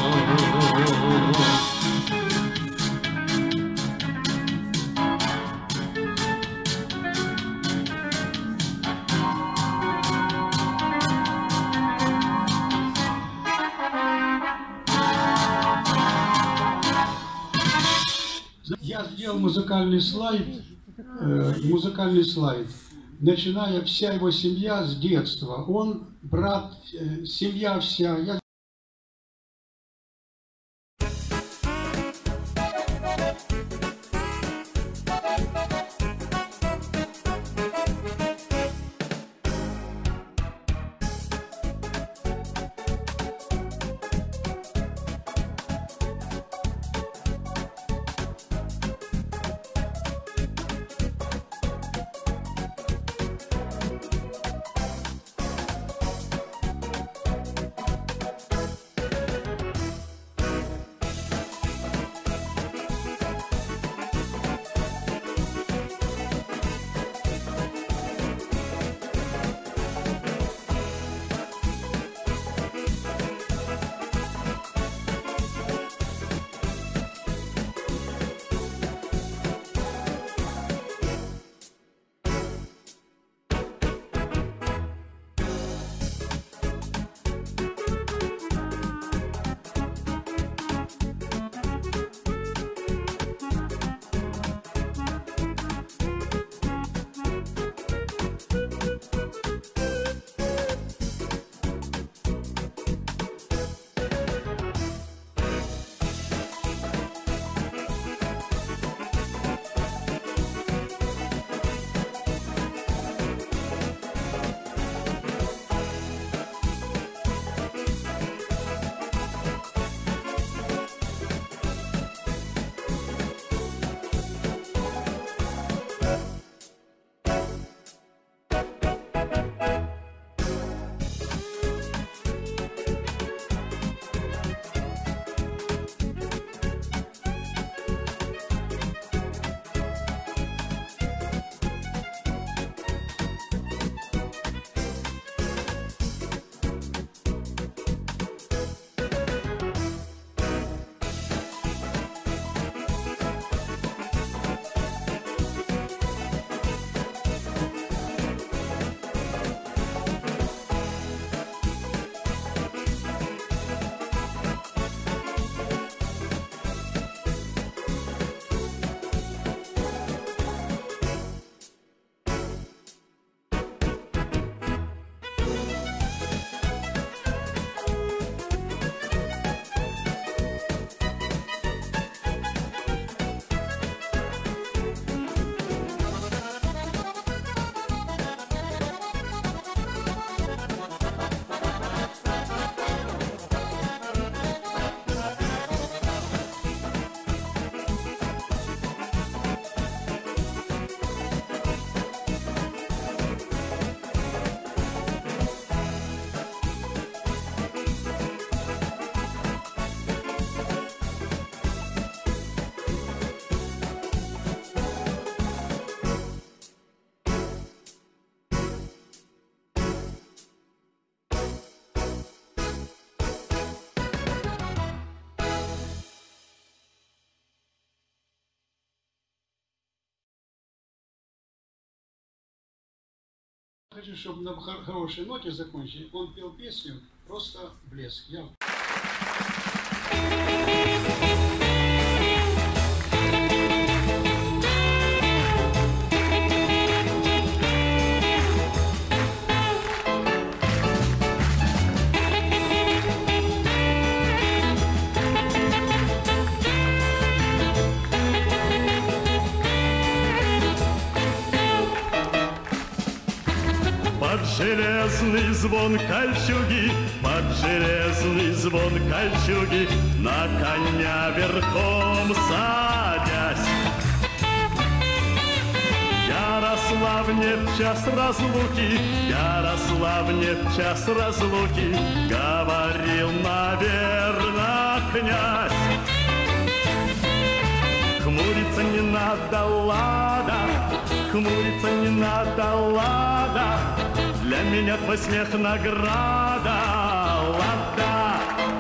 Я сделал музыкальный слайд, начиная вся его семья с детства. Он, брат, семья вся. Хочу, чтобы на хорошей ноте закончить. Он пел песню «Просто блеск». Под железный звон кольчуги, под железный звон кольчуги, на коня верхом садясь. Ярославне в час разлуки, Ярославне в час разлуки, говорил, наверно, князь. Хмуриться не надо, лада, хмуриться не надо, лада, для меня твой смех награда, лада.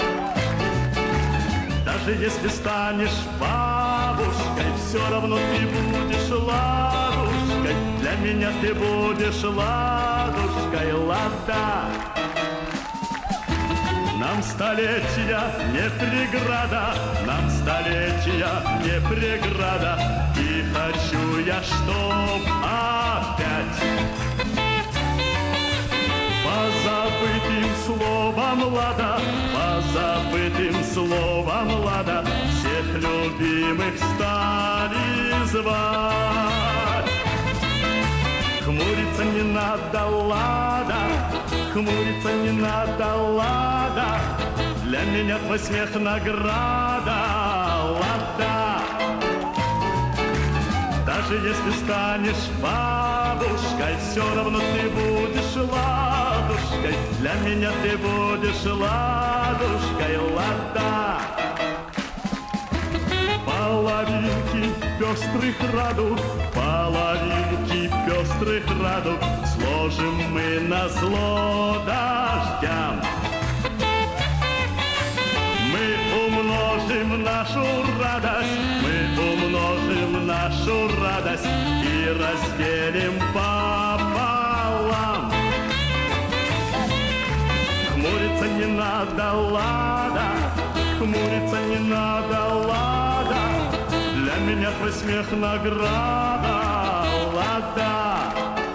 Даже если станешь бабушкой, все равно ты будешь ладушкой, для меня ты будешь ладушкой, лада. Нам столетия не преграда, нам столетия не преграда, и хочу я, чтоб опять позабытым словом лада, позабытым словом лада, всех любимых стали звать. Хмуриться не надо, лада, хмуриться не надо, лада, для меня твой смех награда, лада. Даже если станешь бабушкой, все равно ты будешь ладушкой, для меня ты будешь ладушкой, лада. Половинки пестрых радуг, половинки пестрых радуг, сложим мы назло дождям. Мы умножим нашу радость, мы умножим нашу радость и разделим пополам. Хмуриться не надо, лада, хмуриться не надо, лада, для меня твой смех награда, лада.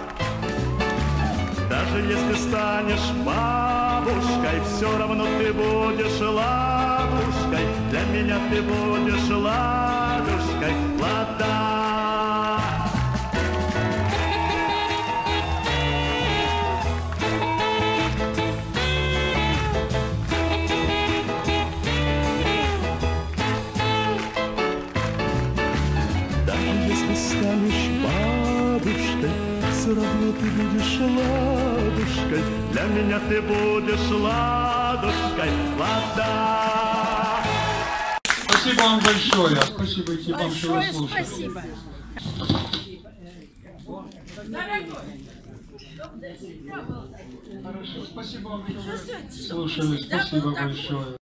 Даже если станешь бабушкой, все равно ты будешь ладушкой, для меня ты будешь ладушкой, лада. Станешь бабушкой, все равно ты будешь ладушкой, для меня ты будешь ладушкой, лада. Спасибо вам большое. Спасибо и вам, что вы слушали. Спасибо. Хорошо, спасибо вам, что вы слушали. Спасибо большое.